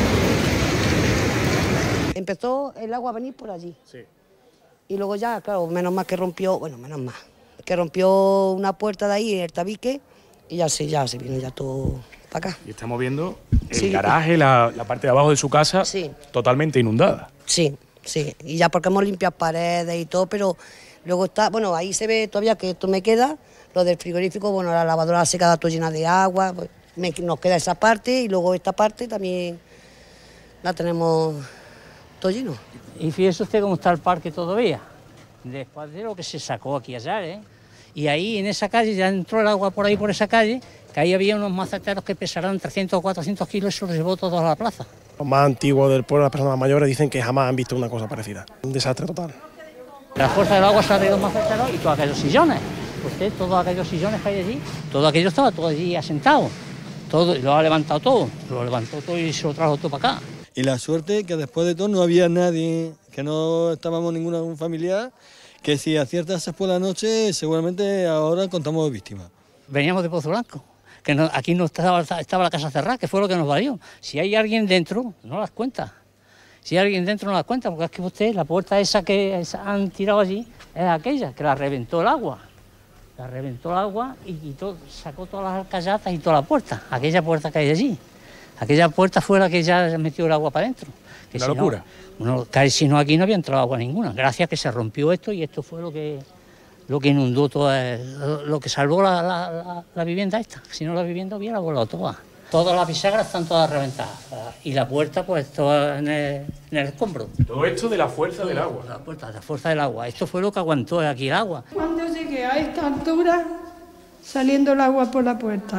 Empezó el agua a venir por allí. Sí. Y luego ya, claro, menos mal que rompió, bueno, menos mal, que rompió una puerta de ahí, el tabique, y ya sí, ya se vino ya todo para acá. Y estamos viendo el Sí. garaje, la, la parte de abajo de su casa, Sí. totalmente inundada. Sí, sí, y ya porque hemos limpiado paredes y todo, pero luego está, bueno, ahí se ve todavía que esto me queda, lo del frigorífico, bueno, la lavadora se queda toda llena de agua, pues, me- nos queda esa parte y luego esta parte también la tenemos todo lleno. Y fíjese usted cómo está el parque todavía, después de lo que se sacó aquí ayer, ¿eh? Y ahí en esa calle, ya entró el agua por ahí, por esa calle, que ahí había unos maceteros que pesarán trescientos o cuatrocientos kilos y se los llevó todos a la plaza. Los más antiguos del pueblo, las personas mayores, dicen que jamás han visto una cosa parecida. Un desastre total. La fuerza del agua se ha traído los maceteros y todos aquellos sillones. Usted, todos aquellos sillones que hay allí, todo aquello estaba todo allí asentado. Todo, y lo ha levantado todo, lo levantó todo y se lo trajo todo para acá. Y la suerte que después de todo no había nadie, que no estábamos ninguna un familiar, que si aciertas por la noche seguramente ahora contamos víctimas. Veníamos de Pozo Blanco, que no- aquí no estaba, estaba la casa cerrada, que fue lo que nos valió. Si hay alguien dentro, no las cuenta. Si hay alguien dentro, no las cuenta, porque es que usted, la puerta esa que esa han tirado allí, es aquella, que la reventó el agua. La reventó el agua y, y todo, sacó todas las alcayatas y toda la puerta, aquella puerta que hay allí. Aquella puerta fue la que ya metió el agua para adentro. Que Una si no- locura. no, que si no, aquí no había entrado agua ninguna. Gracias que se rompió esto y esto fue lo que, lo que inundó toda, lo, lo que salvó la, la- la- la vivienda esta. Si no, la vivienda hubiera volado toda. Todas las bisagras están todas reventadas y la puerta pues toda en el, en el escombro. Todo esto de la fuerza del agua. La puerta, la fuerza del agua. Esto fue lo que aguantó aquí el agua. Cuando llegué a esta altura, saliendo el agua por la puerta,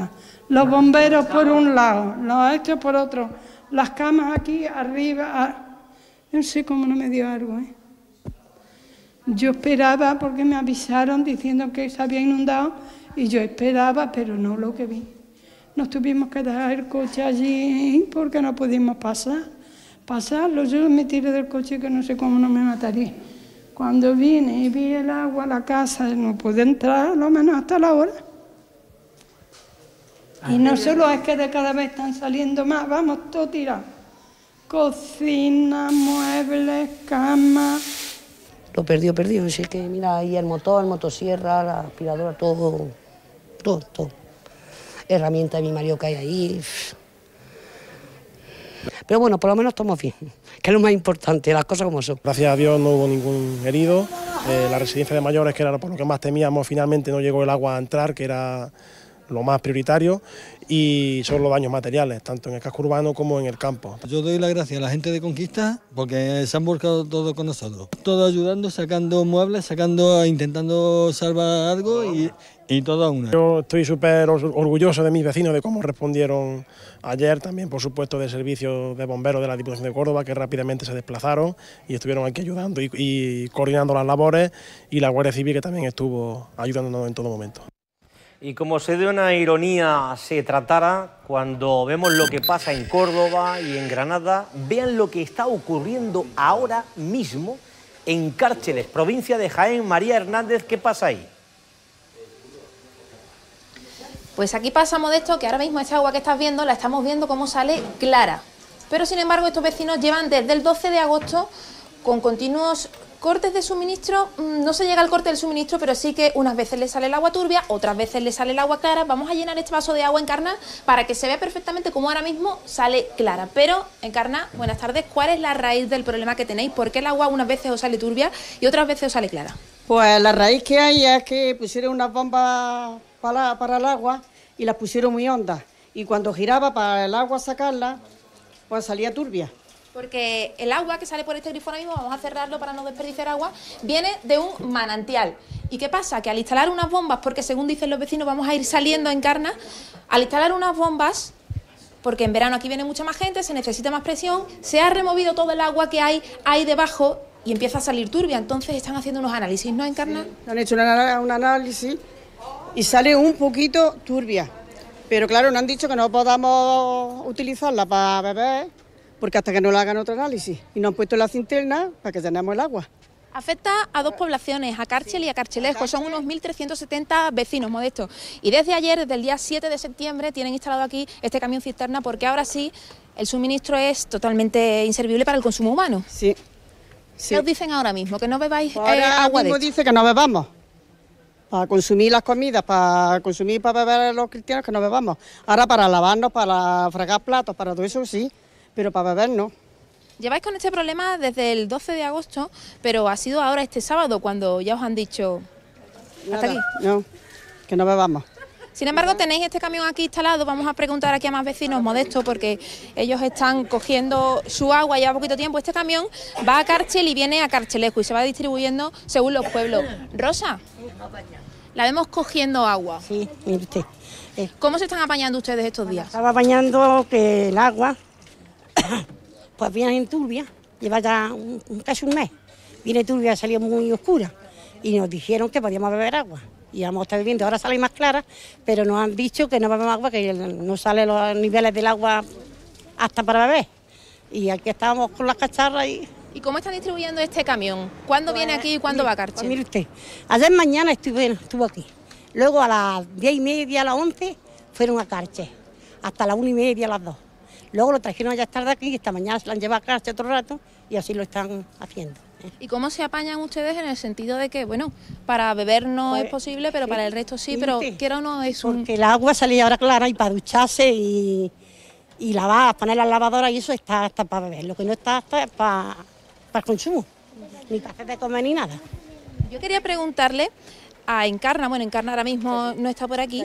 Los bomberos por un lado, los estos por otro, las camas aquí arriba, a... no sé cómo no me dio algo, ¿eh? Yo esperaba porque me avisaron diciendo que se había inundado y yo esperaba, pero no lo que vi. Nos tuvimos que dejar el coche allí porque no pudimos pasar. Pasarlo, yo me tiré del coche que no sé cómo no me mataría. Cuando vine y vi el agua, la casa, no pude entrar, a lo menos hasta la hora. Y no solo es que de cada vez están saliendo más, vamos, todo tirado. Cocina, muebles, cama. Lo perdió, perdió. Así que mira, ahí el motor, motosierra, la aspiradora, todo, todo, todo. Herramienta de mi marido que hay ahí. Pero bueno, por lo menos estamos bien, que es lo más importante, las cosas como son. Gracias a Dios no hubo ningún herido. Eh, la residencia de mayores, que era por lo que más temíamos, finalmente no llegó el agua a entrar, que era lo más prioritario, y son los daños materiales, tanto en el casco urbano como en el campo. Yo doy las gracias a la gente de Conquista porque se han volcado todo con nosotros. Todo ayudando, sacando muebles, sacando, intentando salvar algo y, y todo a una. Yo estoy súper orgulloso de mis vecinos, de cómo respondieron ayer, también por supuesto del servicio de bomberos de la Diputación de Córdoba, que rápidamente se desplazaron y estuvieron aquí ayudando y, y coordinando las labores, y la Guardia Civil, que también estuvo ayudándonos en todo momento. Y como si de una ironía se tratara, cuando vemos lo que pasa en Córdoba y en Granada, vean lo que está ocurriendo ahora mismo en Cárceles, provincia de Jaén. María Hernández, ¿qué pasa ahí? Pues aquí pasa, Modesto, que ahora mismo esta agua que estás viendo la estamos viendo cómo sale clara. Pero sin embargo estos vecinos llevan desde el doce de agosto con continuos cortes de suministro. No se llega al corte del suministro, pero sí que unas veces le sale el agua turbia, otras veces le sale el agua clara. Vamos a llenar este vaso de agua, Encarna, para que se vea perfectamente cómo ahora mismo sale clara. Pero, Encarna, buenas tardes, ¿cuál es la raíz del problema que tenéis? ¿Por qué el agua unas veces os sale turbia y otras veces os sale clara? Pues la raíz que hay es que pusieron unas bombas para, para el agua y las pusieron muy hondas. Y cuando giraba para el agua sacarla, pues salía turbia. Porque el agua que sale por este grifo ahora mismo, vamos a cerrarlo para no desperdiciar agua, viene de un manantial. ¿Y qué pasa? Que al instalar unas bombas, porque según dicen los vecinos vamos a ir saliendo en Encarna, al instalar unas bombas, porque en verano aquí viene mucha más gente, se necesita más presión, se ha removido todo el agua que hay ahí debajo y empieza a salir turbia. Entonces están haciendo unos análisis, ¿no, Encarna? Sí, han hecho una, un análisis y sale un poquito turbia. Pero claro, nos han dicho que no podamos utilizarla para beber, porque hasta que no le hagan otro análisis, y nos han puesto la cinterna para que llenemos el agua. Afecta a dos poblaciones, a Cárcel y a Carchelejo, son unos mil trescientos setenta vecinos, Modesto. Y desde ayer, desde el día siete de septiembre, tienen instalado aquí este camión cisterna, porque ahora sí el suministro es totalmente inservible para el consumo humano. Sí. sí. ¿Qué os dicen ahora mismo? ¿Que no bebáis ahora eh, agua mismo de dice que no bebamos, para consumir las comidas, para consumir, para beber los cristianos, que no bebamos. Ahora para lavarnos, para fregar platos, para todo eso sí, pero para beber no. Lleváis con este problema desde el doce de agosto, pero ha sido ahora este sábado cuando ya os han dicho hasta Nada, aquí. No, que no bebamos. Sin embargo, tenéis este camión aquí instalado. Vamos a preguntar aquí a más vecinos, Modesto, porque ellos están cogiendo su agua, lleva poquito tiempo. Este camión va a Cárcel y viene a Carchelejo y se va distribuyendo según los pueblos. Rosa, la vemos cogiendo agua. Sí, mire usted. Eh. ¿Cómo se están apañando ustedes estos días? Estaba apañando que el agua, pues viene en turbia, lleva ya un, un, casi un mes. Viene turbia, salió muy oscura y nos dijeron que podíamos beber agua. Y vamos a estar bebiendo, ahora sale más clara, pero nos han dicho que no bebemos agua, que no salen los niveles del agua hasta para beber. Y aquí estábamos con las cacharras y... ¿Y cómo están distribuyendo este camión? ¿Cuándo pues, viene aquí y cuándo mire, va a Cárcel? Pues mire usted, ayer mañana estuve, estuvo aquí, luego a las diez y media, a las once, fueron a Cárcel, hasta las una y media, a las dos. Luego lo trajeron ya tarde aquí y esta mañana se lo han llevado a Cárcel otro rato y así lo están haciendo. ¿Y cómo se apañan ustedes en el sentido de que, bueno, para beber no pues, es posible, pero sí, para el resto sí, pero quiera o no es un... Porque el agua salía ahora clara y para ducharse y, y lavar, poner la lavadora y eso está, está para beber, lo que no está, está para, para el consumo, ni para hacer de comer ni nada. Yo quería preguntarle a Encarna, bueno, Encarna ahora mismo no está por aquí,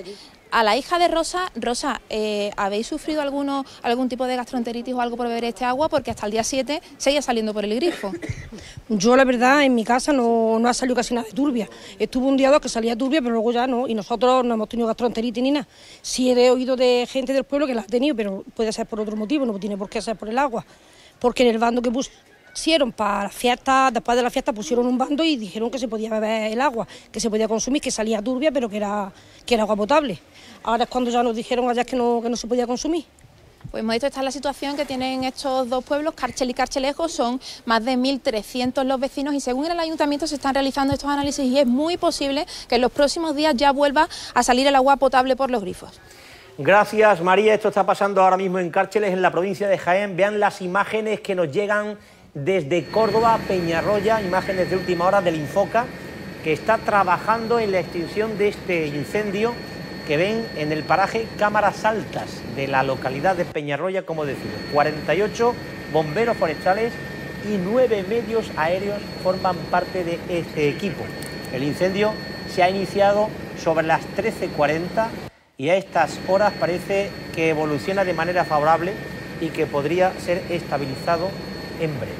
a la hija de Rosa, Rosa, eh, ¿habéis sufrido alguno, algún tipo de gastroenteritis o algo por beber este agua? Porque hasta el día siete seguía saliendo por el grifo. Yo, la verdad, en mi casa no, no ha salido casi nada de turbia. Estuvo un día o dos que salía turbia, pero luego ya no, y nosotros no hemos tenido gastroenteritis ni nada. Sí he oído de gente del pueblo que la ha tenido, pero puede ser por otro motivo, no tiene por qué ser por el agua. Porque en el bando que pusieron para la fiesta, después de la fiesta pusieron un bando y dijeron que se podía beber el agua, que se podía consumir, que salía turbia, pero que era, que era agua potable. Ahora es cuando ya nos dijeron allá que no, que no se podía consumir. Pues Modesto, esta es la situación que tienen estos dos pueblos, Cárchel y Carchelejo. Son más de mil trescientos los vecinos y según el ayuntamiento se están realizando estos análisis y es muy posible que en los próximos días ya vuelva a salir el agua potable por los grifos. Gracias, María. Esto está pasando ahora mismo en Cárcheles, en la provincia de Jaén. Vean las imágenes que nos llegan desde Córdoba, Peñarroya, imágenes de última hora del Infoca, que está trabajando en la extinción de este incendio que ven en el paraje Cámaras Altas de la localidad de Peñarroya, como decimos. cuarenta y ocho bomberos forestales y nueve medios aéreos forman parte de este equipo. El incendio se ha iniciado sobre las trece cuarenta y a estas horas parece que evoluciona de manera favorable y que podría ser estabilizado en breve.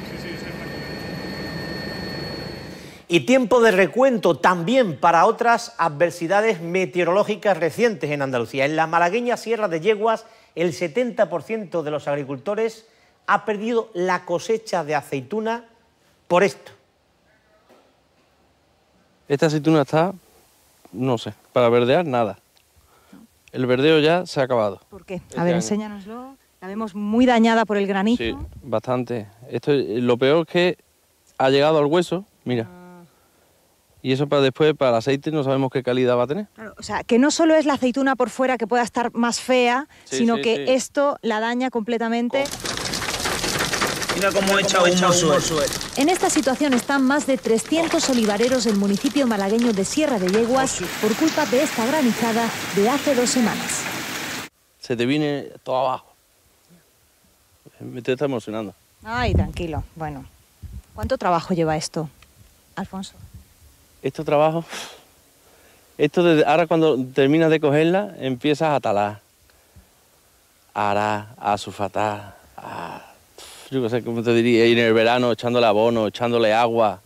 Y tiempo de recuento también para otras adversidades meteorológicas recientes en Andalucía. En la malagueña Sierra de Yeguas, el setenta por ciento de los agricultores ha perdido la cosecha de aceituna por esto. Esta aceituna está, no sé, para verdear nada. El verdeo ya se ha acabado. ¿Por qué? Este A ver, año. enséñanoslo. La vemos muy dañada por el granizo. Sí, bastante. Esto, lo peor es que ha llegado al hueso, mira. Y eso para después, para el aceite, no sabemos qué calidad va a tener. Claro, o sea, que no solo es la aceituna por fuera que pueda estar más fea, Sí, sino sí, que sí. esto la daña completamente. Mira cómo echa humo suelo. En esta situación están más de trescientos olivareros del municipio malagueño de Sierra de Yeguas por culpa de esta granizada de hace dos semanas. Se te viene todo abajo. Me te está emocionando. Ay, tranquilo. Bueno, ¿cuánto trabajo lleva esto, Alfonso? Estos trabajos, esto de, ahora cuando terminas de cogerla, empiezas a talar, a arar, a sulfatar, a, yo qué sé cómo te diría, y en el verano echándole abono, echándole agua.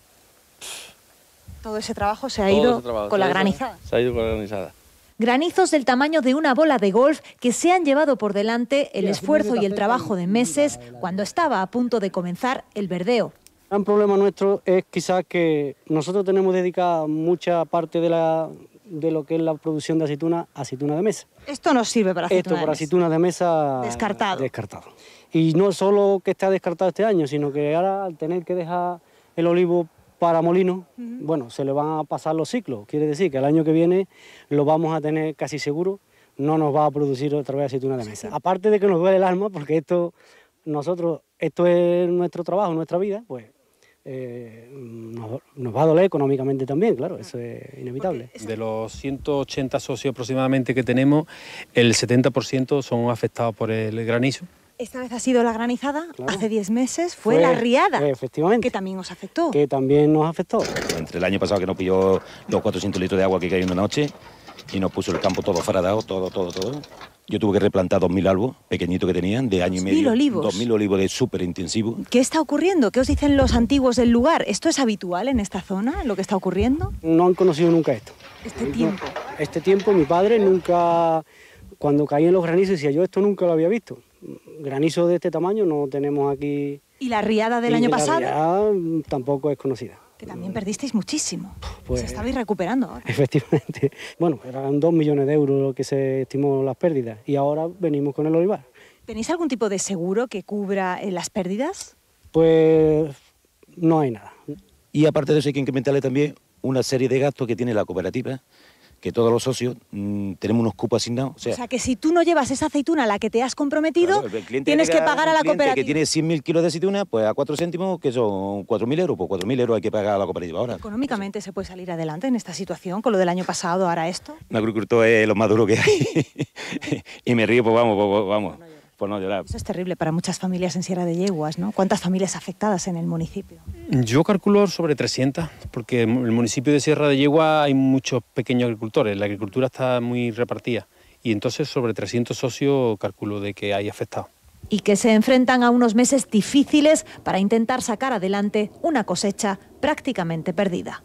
Todo ese trabajo se ha Todo ido ese trabajo, con se la ha ido- granizada. Se ha ido con la granizada. Granizos del tamaño de una bola de golf que se han llevado por delante el esfuerzo y el trabajo de meses cuando estaba a punto de comenzar el verdeo. El gran problema nuestro es quizás que nosotros tenemos dedicada mucha parte de, la, de lo que es la producción de aceituna a aceituna de mesa. Esto no sirve para aceituna Esto de por mesa. aceituna de mesa Descartado. descartado. Y no solo que está descartado este año, sino que ahora al tener que dejar el olivo para molino, bueno, se le van a pasar los ciclos. Quiere decir que el año que viene lo vamos a tener casi seguro, no nos va a producir otra vez aceituna de mesa. Aparte de que nos duele el alma, porque esto, nosotros, esto es nuestro trabajo, nuestra vida, pues eh, nos, nos va a doler económicamente también, claro, eso es inevitable. De los ciento ochenta socios aproximadamente que tenemos, el setenta por ciento son afectados por el granizo. Esta vez ha sido la granizada, Claro. hace diez meses fue, Fue- la riada, efectivamente. que también os afectó. Que también nos afectó. Entre el año pasado que nos pilló los cuatrocientos litros de agua que cayó en una noche y nos puso el campo todo faradado, todo, todo, todo. Yo tuve que replantar dos mil árboles pequeñitos que tenían, de año y dos mil medio. olivos. dos mil olivos de súper intensivo. ¿Qué está ocurriendo? ¿Qué os dicen los antiguos del lugar? ¿Esto es habitual en esta zona, lo que está ocurriendo? No han conocido nunca esto. Este tiempo. Este tiempo mi padre nunca, cuando caían los granizos, decía yo esto nunca lo había visto. Granizo de este tamaño no tenemos aquí. ¿Y la riada del Y año la pasado? riada, mm, tampoco es conocida. Que también perdisteis muchísimo. Pues- Se estabais recuperando ahora. Efectivamente. Bueno, eran dos millones de euros lo que se estimó las pérdidas y ahora venimos con el olivar. ¿Tenéis algún tipo de seguro que cubra eh, las pérdidas? Pues no hay nada. Y aparte de eso hay que incrementarle también una serie de gastos que tiene la cooperativa, que todos los socios mmm, tenemos unos cupos asignados. O sea, O sea, que si tú no llevas esa aceituna a la que te has comprometido, claro, el cliente tienes que llega- pagar a un la cliente cooperativa. que tiene cien mil kilos de aceituna, pues a cuatro céntimos, que son cuatro mil euros, pues cuatro mil euros hay que pagar a la cooperativa ahora. ¿Económicamente se puede salir adelante en esta situación con lo del año pasado, ahora esto? Un agricultor es lo más duro que hay. Y me río, pues vamos, pues vamos, por no llorar. Eso es terrible para muchas familias en Sierra de Yeguas, ¿no? ¿Cuántas familias afectadas en el municipio? Yo calculo sobre trescientas, porque en el municipio de Sierra de Yegua hay muchos pequeños agricultores, la agricultura está muy repartida y entonces sobre trescientos socios calculo de que hay afectados. Y que se enfrentan a unos meses difíciles para intentar sacar adelante una cosecha prácticamente perdida.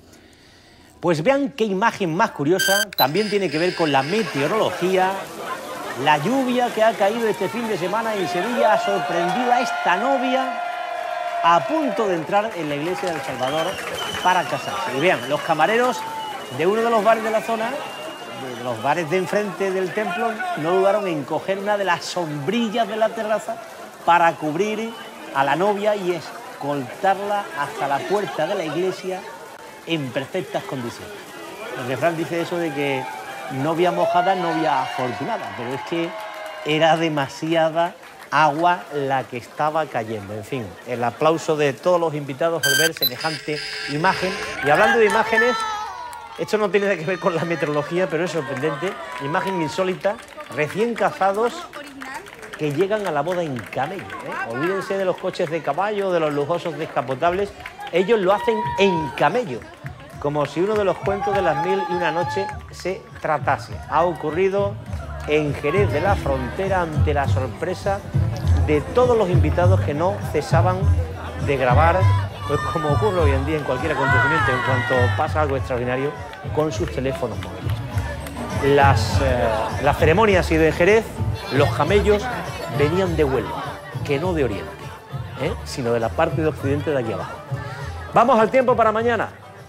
Pues vean qué imagen más curiosa, también tiene que ver con la meteorología. La lluvia que ha caído este fin de semana en Sevilla ha sorprendido a esta novia a punto de entrar en la iglesia del Salvador para casarse. Y vean, los camareros de uno de los bares de la zona, de los bares de enfrente del templo, no dudaron en coger una de las sombrillas de la terraza para cubrir a la novia y escoltarla hasta la puerta de la iglesia en perfectas condiciones. El refrán dice eso de que novia mojada, novia afortunada, pero es que era demasiada agua la que estaba cayendo. En fin, el aplauso de todos los invitados al ver semejante imagen. Y hablando de imágenes, esto no tiene nada que ver con la meteorología, pero es sorprendente. Imagen insólita, recién casados que llegan a la boda en camello, ¿eh? Olvídense de los coches de caballo, de los lujosos descapotables. Ellos lo hacen en camello, como si uno de los cuentos de las mil y una noche se tratase. Ha ocurrido en Jerez de la Frontera ante la sorpresa de todos los invitados que no cesaban de grabar, pues como ocurre hoy en día en cualquier acontecimiento, en cuanto pasa algo extraordinario, con sus teléfonos móviles. Las, eh, la ceremonia ha sido en Jerez, los camellos venían de Huelva, que no de Oriente, ¿eh? sino de la parte de Occidente de aquí abajo. Vamos al tiempo para mañana.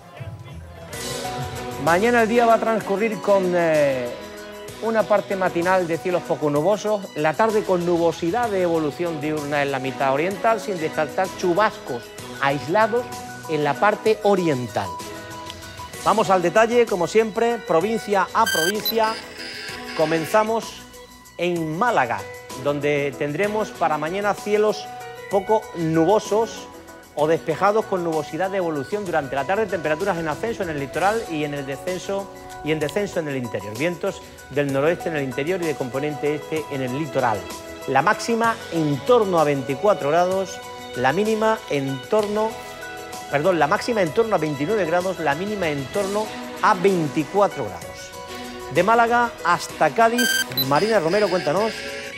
Mañana el día va a transcurrir con eh, una parte matinal de cielos poco nubosos, la tarde con nubosidad de evolución diurna en la mitad oriental, sin descartar chubascos aislados en la parte oriental. Vamos al detalle, como siempre, provincia a provincia. Comenzamos en Málaga, donde tendremos para mañana cielos poco nubosos o despejados con nubosidad de evolución durante la tarde, temperaturas en ascenso en el litoral y en el descenso y en descenso en el interior, vientos del noroeste en el interior y de componente este en el litoral. La máxima en torno a veinticuatro grados, la mínima en torno, perdón, la máxima en torno a veintinueve grados, la mínima en torno a veinticuatro grados. De Málaga hasta Cádiz, Marina Romero, cuéntanos.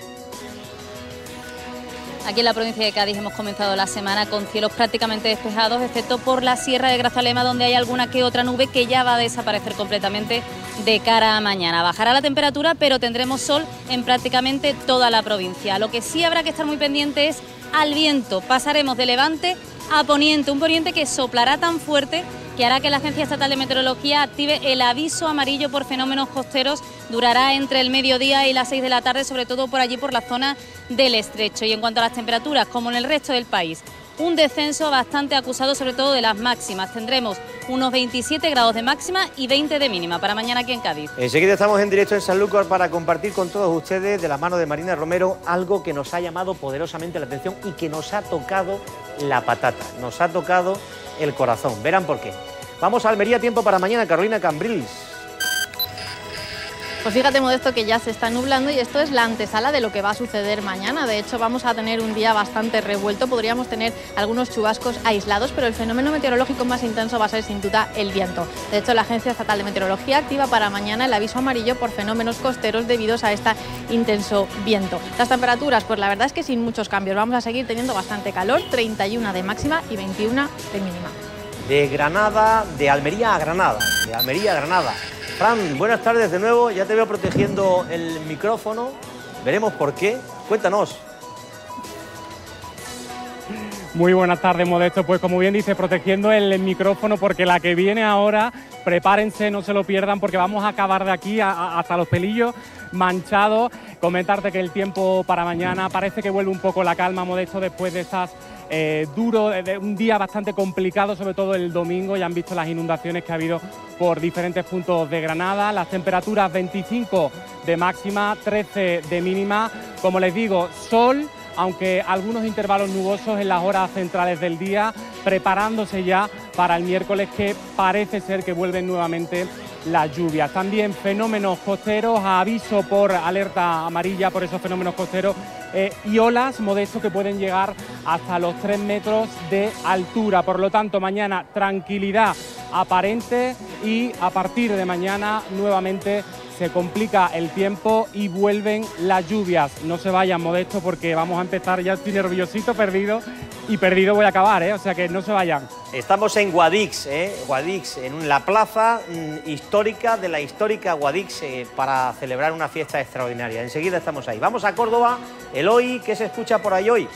Aquí en la provincia de Cádiz hemos comenzado la semana con cielos prácticamente despejados, excepto por la Sierra de Grazalema, donde hay alguna que otra nube que ya va a desaparecer completamente de cara a mañana. Bajará la temperatura, pero tendremos sol en prácticamente toda la provincia. Lo que sí habrá que estar muy pendiente es al viento. Pasaremos de levante a poniente, un poniente que soplará tan fuerte que hará que la Agencia Estatal de Meteorología active el aviso amarillo por fenómenos costeros. Durará entre el mediodía y las seis de la tarde, sobre todo por allí por la zona del Estrecho. Y en cuanto a las temperaturas, como en el resto del país, un descenso bastante acusado, sobre todo de las máximas. Tendremos unos veintisiete grados de máxima y veinte de mínima para mañana aquí en Cádiz. Enseguida estamos en directo en Sanlúcar para compartir con todos ustedes, de la mano de Marina Romero, algo que nos ha llamado poderosamente la atención y que nos ha tocado la patata, nos ha tocado el corazón. Verán por qué. Vamos a Almería, tiempo para mañana, Carolina Cambrils. Pues fíjate, Modesto, que ya se está nublando y esto es la antesala de lo que va a suceder mañana. De hecho, vamos a tener un día bastante revuelto, podríamos tener algunos chubascos aislados, pero el fenómeno meteorológico más intenso va a ser sin duda el viento. De hecho, la Agencia Estatal de Meteorología activa para mañana el aviso amarillo por fenómenos costeros debidos a este intenso viento. Las temperaturas, pues la verdad es que sin muchos cambios. Vamos a seguir teniendo bastante calor, treinta y una de máxima y veintiuna de mínima. De Granada, de Almería a Granada, de Almería a Granada. Fran, buenas tardes de nuevo, ya te veo protegiendo el micrófono, veremos por qué, cuéntanos. Muy buenas tardes, Modesto, pues como bien dice, protegiendo el micrófono porque la que viene ahora, prepárense, no se lo pierdan porque vamos a acabar de aquí a, a, hasta los pelillos manchados. Comentarte que el tiempo para mañana parece que vuelve un poco la calma, Modesto, después de estas... Eh, duro, de un día bastante complicado, sobre todo el domingo. Ya han visto las inundaciones que ha habido por diferentes puntos de Granada. Las temperaturas veinticinco de máxima, trece de mínima. Como les digo, sol, aunque algunos intervalos nubosos en las horas centrales del día, preparándose ya para el miércoles, que parece ser que vuelven nuevamente las lluvias. También fenómenos costeros, aviso por alerta amarilla por esos fenómenos costeros eh, y olas, Modesto, que pueden llegar hasta los tres metros de altura. Por lo tanto, mañana tranquilidad aparente y a partir de mañana nuevamente se complica el tiempo y vuelven las lluvias. No se vayan, Modesto, porque vamos a empezar, ya estoy nerviosito, perdido, y perdido voy a acabar, ¿eh? O sea que no se vayan. Estamos en Guadix, ¿eh? Guadix, en la plaza mm, histórica de la histórica Guadix, eh, para celebrar una fiesta extraordinaria. Enseguida estamos ahí. Vamos a Córdoba. Eloy, ¿qué se escucha por ahí hoy?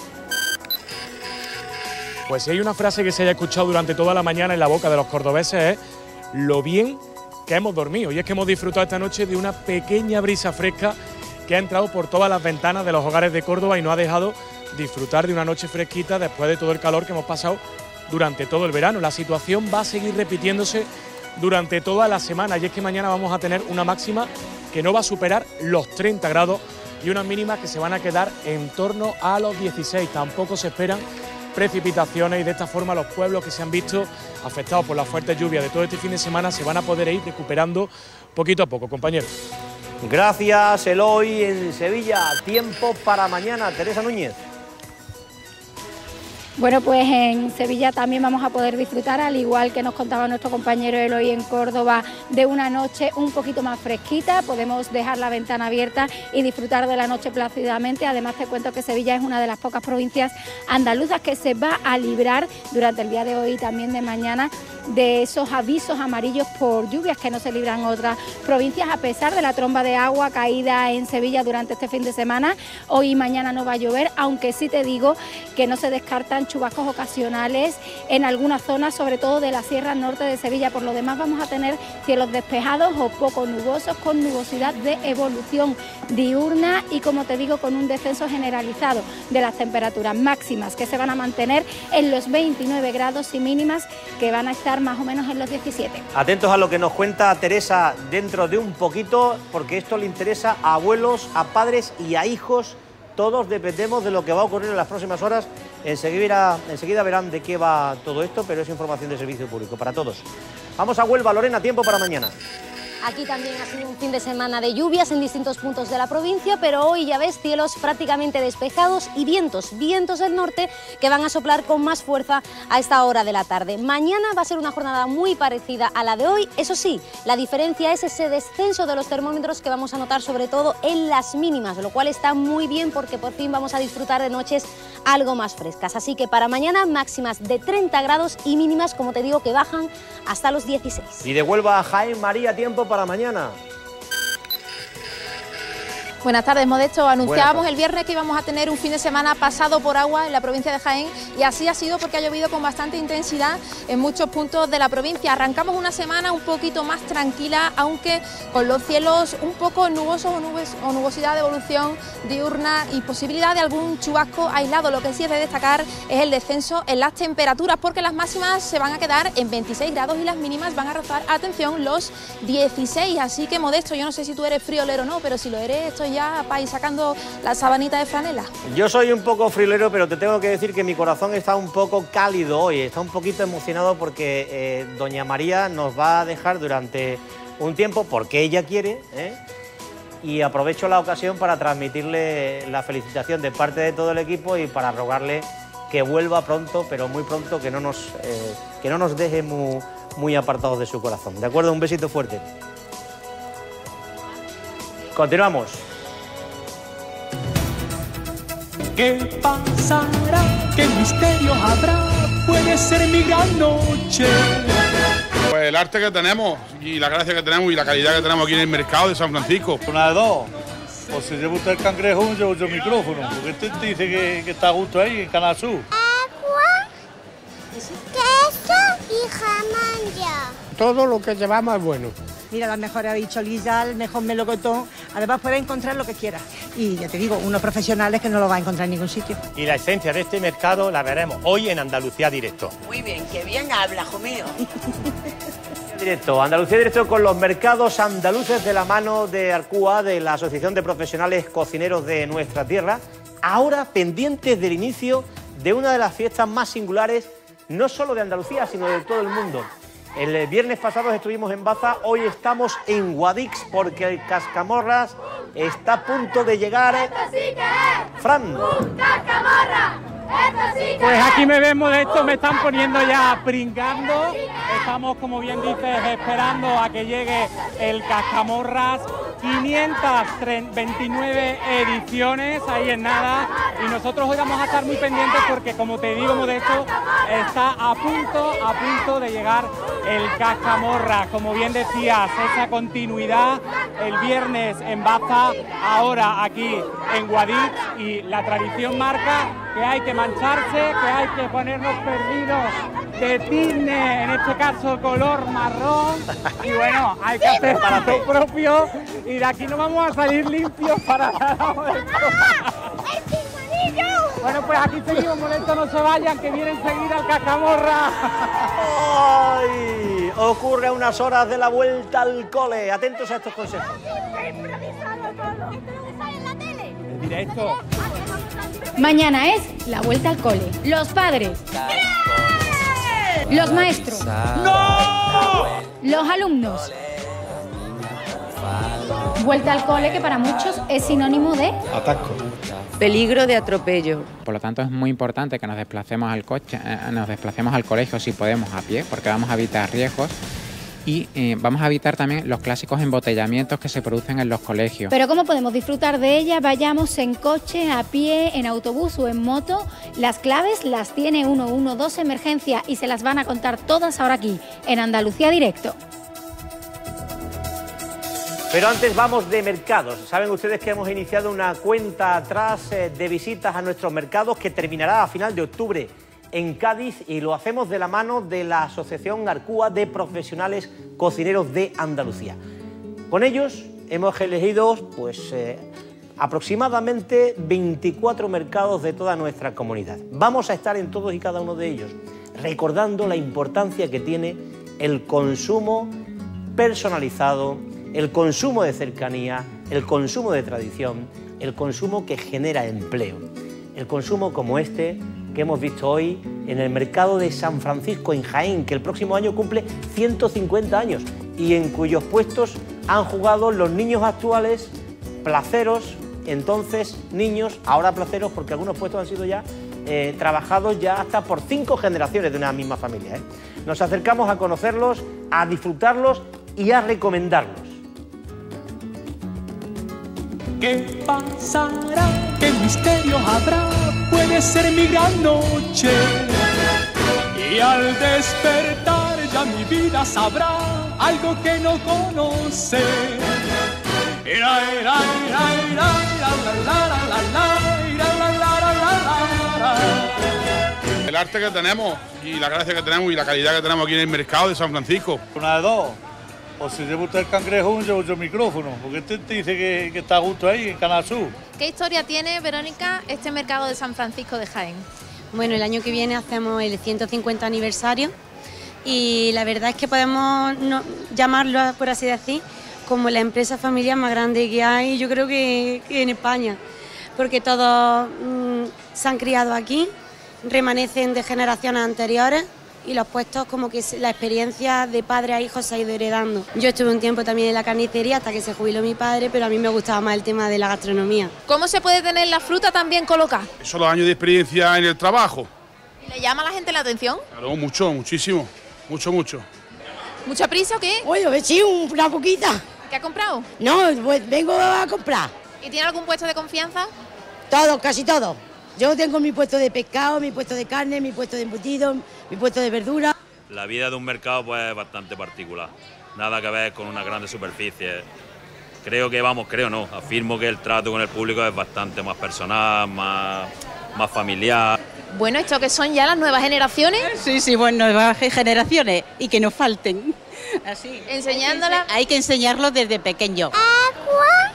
Pues si hay una frase que se haya escuchado durante toda la mañana en la boca de los cordobeses es lo bien que hemos dormido. Y es que hemos disfrutado esta noche de una pequeña brisa fresca que ha entrado por todas las ventanas de los hogares de Córdoba y nos ha dejado disfrutar de una noche fresquita después de todo el calor que hemos pasado durante todo el verano. La situación va a seguir repitiéndose durante toda la semana y es que mañana vamos a tener una máxima que no va a superar los treinta grados y unas mínimas que se van a quedar en torno a los dieciséis. Tampoco se esperan precipitaciones y de esta forma los pueblos que se han visto afectados por la fuerte lluvia de todo este fin de semana se van a poder ir recuperando poquito a poco, compañeros. Gracias, Eloy. En Sevilla, tiempo para mañana. Teresa Núñez. Bueno, pues en Sevilla también vamos a poder disfrutar, al igual que nos contaba nuestro compañero Eloy en Córdoba, de una noche un poquito más fresquita. Podemos dejar la ventana abierta y disfrutar de la noche plácidamente. Además, te cuento que Sevilla es una de las pocas provincias andaluzas que se va a librar durante el día de hoy y también de mañana de esos avisos amarillos por lluvias que no se libran otras provincias, a pesar de la tromba de agua caída en Sevilla durante este fin de semana. Hoy y mañana no va a llover, aunque sí te digo que no se descartan chubascos ocasionales en algunas zonas, sobre todo de la sierra norte de Sevilla. Por lo demás vamos a tener cielos despejados o poco nubosos, con nubosidad de evolución diurna y, como te digo, con un descenso generalizado de las temperaturas máximas, que se van a mantener en los veintinueve grados y mínimas que van a estar más o menos en los diecisiete. Atentos a lo que nos cuenta Teresa dentro de un poquito, porque esto le interesa a abuelos, a padres y a hijos. Todos dependemos de lo que va a ocurrir en las próximas horas. Enseguida, enseguida verán de qué va todo esto, pero es información de servicio público para todos. Vamos a Huelva, Lorena, tiempo para mañana. Aquí también ha sido un fin de semana de lluvias en distintos puntos de la provincia, pero hoy ya ves cielos prácticamente despejados y vientos, vientos del norte que van a soplar con más fuerza a esta hora de la tarde. Mañana va a ser una jornada muy parecida a la de hoy, eso sí, la diferencia es ese descenso de los termómetros que vamos a notar sobre todo en las mínimas, lo cual está muy bien porque por fin vamos a disfrutar de noches algo más frescas. Así que para mañana máximas de treinta grados y mínimas, como te digo, que bajan hasta los dieciséis. Y de Huelva a Jaén, María, tiempo para mañana. Buenas tardes, Modesto. Anunciábamos el viernes que íbamos a tener un fin de semana pasado por agua en la provincia de Jaén y así ha sido porque ha llovido con bastante intensidad en muchos puntos de la provincia. Arrancamos una semana un poquito más tranquila, aunque con los cielos un poco nubosos o, nubes, o nubosidad de evolución diurna y posibilidad de algún chubasco aislado. Lo que sí es de destacar es el descenso en las temperaturas, porque las máximas se van a quedar en veintiséis grados y las mínimas van a rozar, atención, los dieciséis. Así que, Modesto, yo no sé si tú eres friolero o no, pero si lo eres, estoy ya para ir sacando la sabanita de franela. Yo soy un poco friolero, pero te tengo que decir que mi corazón está un poco cálido hoy, está un poquito emocionado porque eh, doña María nos va a dejar durante un tiempo porque ella quiere, ¿eh? Y aprovecho la ocasión para transmitirle la felicitación de parte de todo el equipo y para rogarle que vuelva pronto, pero muy pronto, que no nos, eh, que no nos deje muy, muy apartados de su corazón. ¿De acuerdo? Un besito fuerte. Continuamos. ¿Qué pasará? ¿Qué misterio habrá? Puede ser mi gran noche. Pues el arte que tenemos y la gracia que tenemos y la calidad que tenemos aquí en el mercado de San Francisco. Una de dos. O si lleva usted el cangrejo, llevo yo el micrófono. Porque este te dice que, que está justo ahí, en Canal Sur. Agua, queso y jamón. Todo lo que llevamos es bueno. Mira, las mejores habichuelas, el mejor melocotón. Además puedes encontrar lo que quieras. Y ya te digo, unos profesionales que no lo vas a encontrar en ningún sitio. Y la esencia de este mercado la veremos hoy en Andalucía Directo. Muy bien, qué bien habla, hijo mío. Directo, Andalucía Directo con los mercados andaluces de la mano de Arcúa, de la Asociación de Profesionales Cocineros de nuestra tierra. Ahora pendientes del inicio de una de las fiestas más singulares, no solo de Andalucía, sino de todo el mundo. El viernes pasado estuvimos en Baza, hoy estamos en Guadix porque el Cascamorras está a punto de llegar. ¡Esto sí que es! Fran. ¡Un cascamorra! ¡Esto sí que Pues aquí me ven modesto, me están poniendo ya pringando. Estamos, como bien dices, esperando a que llegue el Cascamorras. quinientas veintinueve ediciones, ahí en nada. Y nosotros hoy vamos a estar muy pendientes porque, como te digo, Modesto, está a punto, a punto de llegar el Cascamorras. Como bien decías, esa continuidad el viernes en Baza, ahora aquí en Guadix, y la tradición marca que hay que mancharse, que hay que ponernos perdidos de tizne, en este caso color marrón, y bueno, hay que hacer lo propio, y de aquí no vamos a salir limpios para nada. Bueno, pues aquí seguimos, Modesto, no se vayan, que vienen enseguida al Cascamorras. ¡Ay! Ocurre a unas horas de la vuelta al cole. Atentos a estos consejos. El directo. Mañana es la vuelta al cole. Los padres. Los maestros. ¡No! Los alumnos. Vuelta al cole, que para muchos es sinónimo de atasco. Peligro de atropello. Por lo tanto, es muy importante que nos desplacemos al coche, eh, nos desplacemos al colegio si podemos a pie, porque vamos a evitar riesgos y eh, vamos a evitar también los clásicos embotellamientos que se producen en los colegios. Pero ¿cómo podemos disfrutar de ella? Vayamos en coche, a pie, en autobús o en moto. Las claves las tiene uno uno dos Emergencia y se las van a contar todas ahora aquí, en Andalucía Directo. Pero antes vamos de mercados. Saben ustedes que hemos iniciado una cuenta atrás de visitas a nuestros mercados que terminará a final de octubre en Cádiz, y lo hacemos de la mano de la Asociación Arcúa de Profesionales Cocineros de Andalucía. Con ellos hemos elegido pues, eh, aproximadamente veinticuatro mercados de toda nuestra comunidad. Vamos a estar en todos y cada uno de ellos, recordando la importancia que tiene el consumo personalizado, el consumo de cercanía, el consumo de tradición, el consumo que genera empleo. El consumo como este que hemos visto hoy en el mercado de San Francisco en Jaén, que el próximo año cumple ciento cincuenta años y en cuyos puestos han jugado los niños actuales, placeros, entonces niños, ahora placeros, porque algunos puestos han sido ya eh, trabajados ya hasta por cinco generaciones de una misma familia, ¿eh? Nos acercamos a conocerlos, a disfrutarlos y a recomendarlos. ¿Qué pasará? ¿Qué misterios habrá? Puede ser mi gran noche. Y al despertar ya mi vida sabrá algo que no conoce. El arte que tenemos y la gracia que tenemos y la calidad que tenemos aquí en el mercado de San Francisco. Una de dos. O si lleva usted el cangrejo, llevo yo el micrófono, porque este te dice que, que está justo ahí, en Canal Sur. ¿Qué historia tiene, Verónica, este mercado de San Francisco de Jaén? Bueno, el año que viene hacemos el ciento cincuenta aniversario y la verdad es que podemos no, llamarlo, por así decir, como la empresa familiar más grande que hay, yo creo que, que en España, porque todos mmm, se han criado aquí, remanescen de generaciones anteriores, y los puestos como que la experiencia de padre a hijo se ha ido heredando. Yo estuve un tiempo también en la carnicería hasta que se jubiló mi padre, pero a mí me gustaba más el tema de la gastronomía. ¿Cómo se puede tener la fruta tan bien colocada? Son los años de experiencia en el trabajo. ¿Y le llama a la gente la atención? Claro, mucho, muchísimo, mucho, mucho. ¿Mucha prisa o qué? Oye, sí, una poquita. ¿Qué ha comprado? No, pues vengo a comprar. ¿Y tiene algún puesto de confianza? Todo, casi todo. Yo tengo mi puesto de pescado, mi puesto de carne, mi puesto de embutido, mi puesto de verdura. La vida de un mercado pues es bastante particular, nada que ver con una grande superficie. Creo que, vamos, creo no, afirmo que el trato con el público es bastante más personal, más, más familiar. Bueno, ¿esto que son ya las nuevas generaciones? Sí, sí, bueno, nuevas generaciones y que no falten. Así. Enseñándola. Hay que enseñarlos desde pequeño. Agua,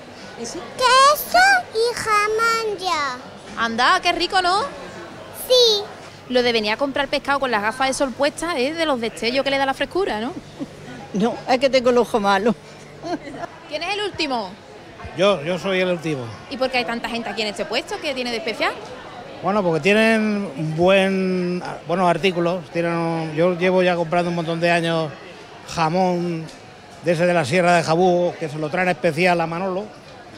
queso y jamón ya. Anda, qué rico, ¿no? Sí. Lo de venir a comprar pescado con las gafas de sol puestas es de los destellos que le da la frescura, ¿no? No, es que tengo el ojo malo. ¿Quién es el último? Yo, yo soy el último. ¿Y por qué hay tanta gente aquí en este puesto? ¿Qué tiene de especial? Bueno, porque tienen buen, buenos artículos. Tienen, yo llevo ya comprando un montón de años jamón de ese de la Sierra de Jabú, que se lo traen especial a Manolo.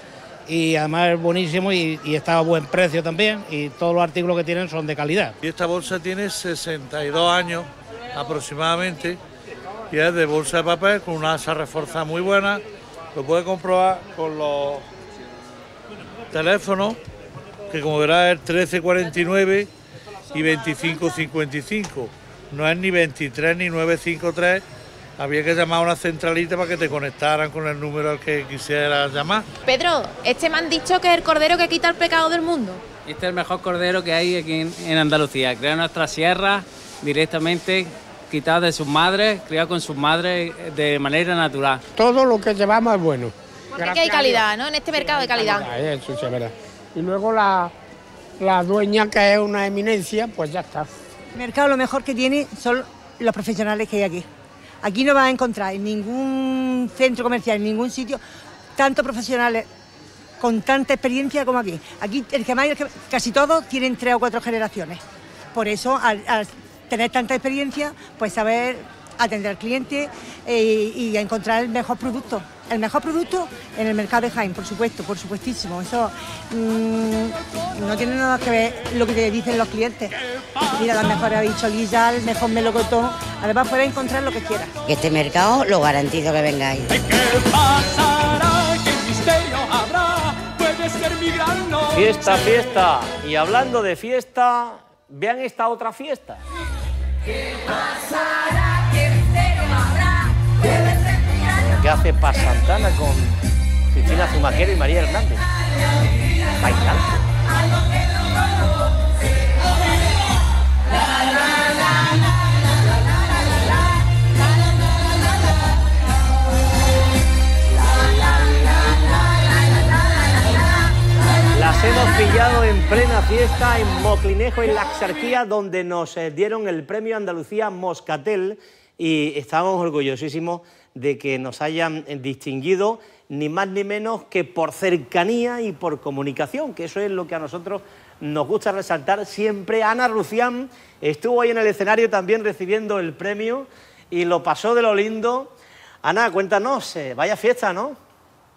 y además es buenísimo y, y está a buen precio también y todos los artículos que tienen son de calidad. Y esta bolsa tiene sesenta y dos años aproximadamente y es de bolsa de papel con una asa reforzada muy buena. Lo puede comprobar con los teléfonos, que como verás es trece cuarenta y nueve y veinticinco cincuenta y cinco. No es ni veintitrés ni nueve cincuenta y tres. Había que llamar a una centralita para que te conectaran con el número al que quisieras llamar. Pedro, este me han dicho que es el cordero que quita el pecado del mundo. Este es el mejor cordero que hay aquí en, en Andalucía. Crea en nuestra sierra directamente, quitado de sus madres, criado con sus madres de manera natural. Todo lo que llevamos es bueno. Porque aquí hay calidad, ¿no? En este mercado de calidad. Eso sí es verdad. Y luego la, la dueña, que es una eminencia, pues ya está. El mercado lo mejor que tiene son los profesionales que hay aquí. Aquí no vas a encontrar en ningún centro comercial, en ningún sitio, tantos profesionales con tanta experiencia como aquí. Aquí el que más, el que, casi todos tienen tres o cuatro generaciones. Por eso, al, al tener tanta experiencia, pues saber atender al cliente eh, y encontrar el mejor producto. El mejor producto en el mercado de Jaén, por supuesto, por supuestísimo. Eso mmm, no tiene nada que ver lo que te dicen los clientes. Mira, las mejores habichuelillas, el mejor melocotón. Además, puedes encontrar lo que quieras. Este mercado lo garantizo que vengáis. ¿Qué pasará? ¿Qué misterio habrá? Puede ser mi gran noche. Fiesta, fiesta. Y hablando de fiesta, vean esta otra fiesta. ¿Qué pasará? ¿Qué misterio habrá? Puede ser mi gran noche. ¿Qué hace Paz Santana con Cristina Zumaquero y María Hernández? Bailando. Las hemos pillado en plena fiesta en Moclinejo, en la Axarquía, donde nos eh, dieron el premio Andalucía Moscatel y estábamos orgullosísimos de que nos hayan distinguido ni más ni menos que por cercanía y por comunicación, que eso es lo que a nosotros nos gusta resaltar siempre. Ana Rufián estuvo ahí en el escenario también recibiendo el premio y lo pasó de lo lindo. Ana, cuéntanos, eh, vaya fiesta, ¿no?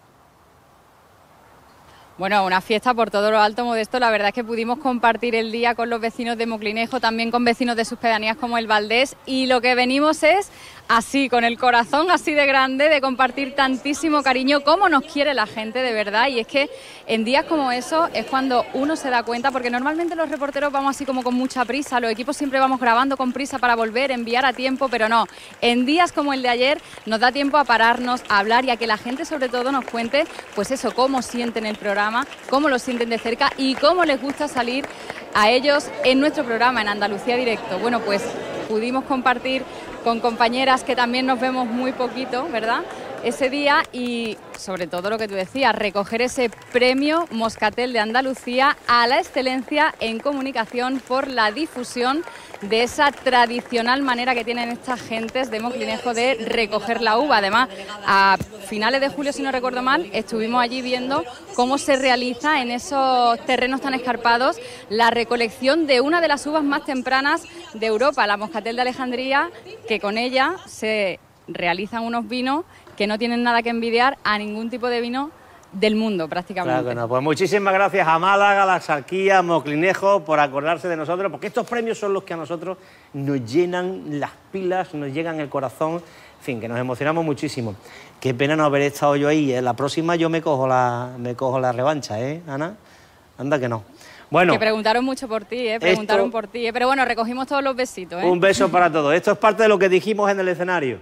Bueno, una fiesta por todo lo alto, Modesto. La verdad es que pudimos compartir el día con los vecinos de Moclinejo, también con vecinos de sus pedanías como el Valdés, y lo que venimos es así, con el corazón así de grande, de compartir tantísimo cariño, como nos quiere la gente de verdad. Y es que en días como esos es cuando uno se da cuenta, porque normalmente los reporteros vamos así como con mucha prisa, los equipos siempre vamos grabando con prisa para volver, enviar a tiempo, pero no, en días como el de ayer nos da tiempo a pararnos, a hablar y a que la gente sobre todo nos cuente, pues eso, cómo sienten el programa, cómo lo sienten de cerca y cómo les gusta salir a ellos en nuestro programa, en Andalucía Directo. Bueno, pues pudimos compartir con compañeras que también nos vemos muy poquito, ¿verdad?, ese día, y sobre todo lo que tú decías, recoger ese premio Moscatel de Andalucía a la excelencia en comunicación por la difusión de esa tradicional manera que tienen estas gentes de Moclinejo de recoger la uva. Además, a finales de julio, si no recuerdo mal, estuvimos allí viendo cómo se realiza en esos terrenos tan escarpados la recolección de una de las uvas más tempranas de Europa, la Moscatel de Alejandría, que con ella se realizan unos vinos que no tienen nada que envidiar a ningún tipo de vino del mundo, prácticamente. Claro que no. Pues muchísimas gracias a Málaga, a la Axarquía, a Moclinejo, por acordarse de nosotros, porque estos premios son los que a nosotros nos llenan las pilas, nos llegan el corazón, en fin, que nos emocionamos muchísimo. Qué pena no haber estado yo ahí, ¿eh? La próxima yo me cojo la, me cojo la revancha, ¿eh, Ana? Anda que no. Bueno, que preguntaron mucho por ti, ¿eh? Preguntaron esto, por ti, ¿eh? Pero bueno, recogimos todos los besitos, ¿eh? Un beso para todos. Esto es parte de lo que dijimos en el escenario.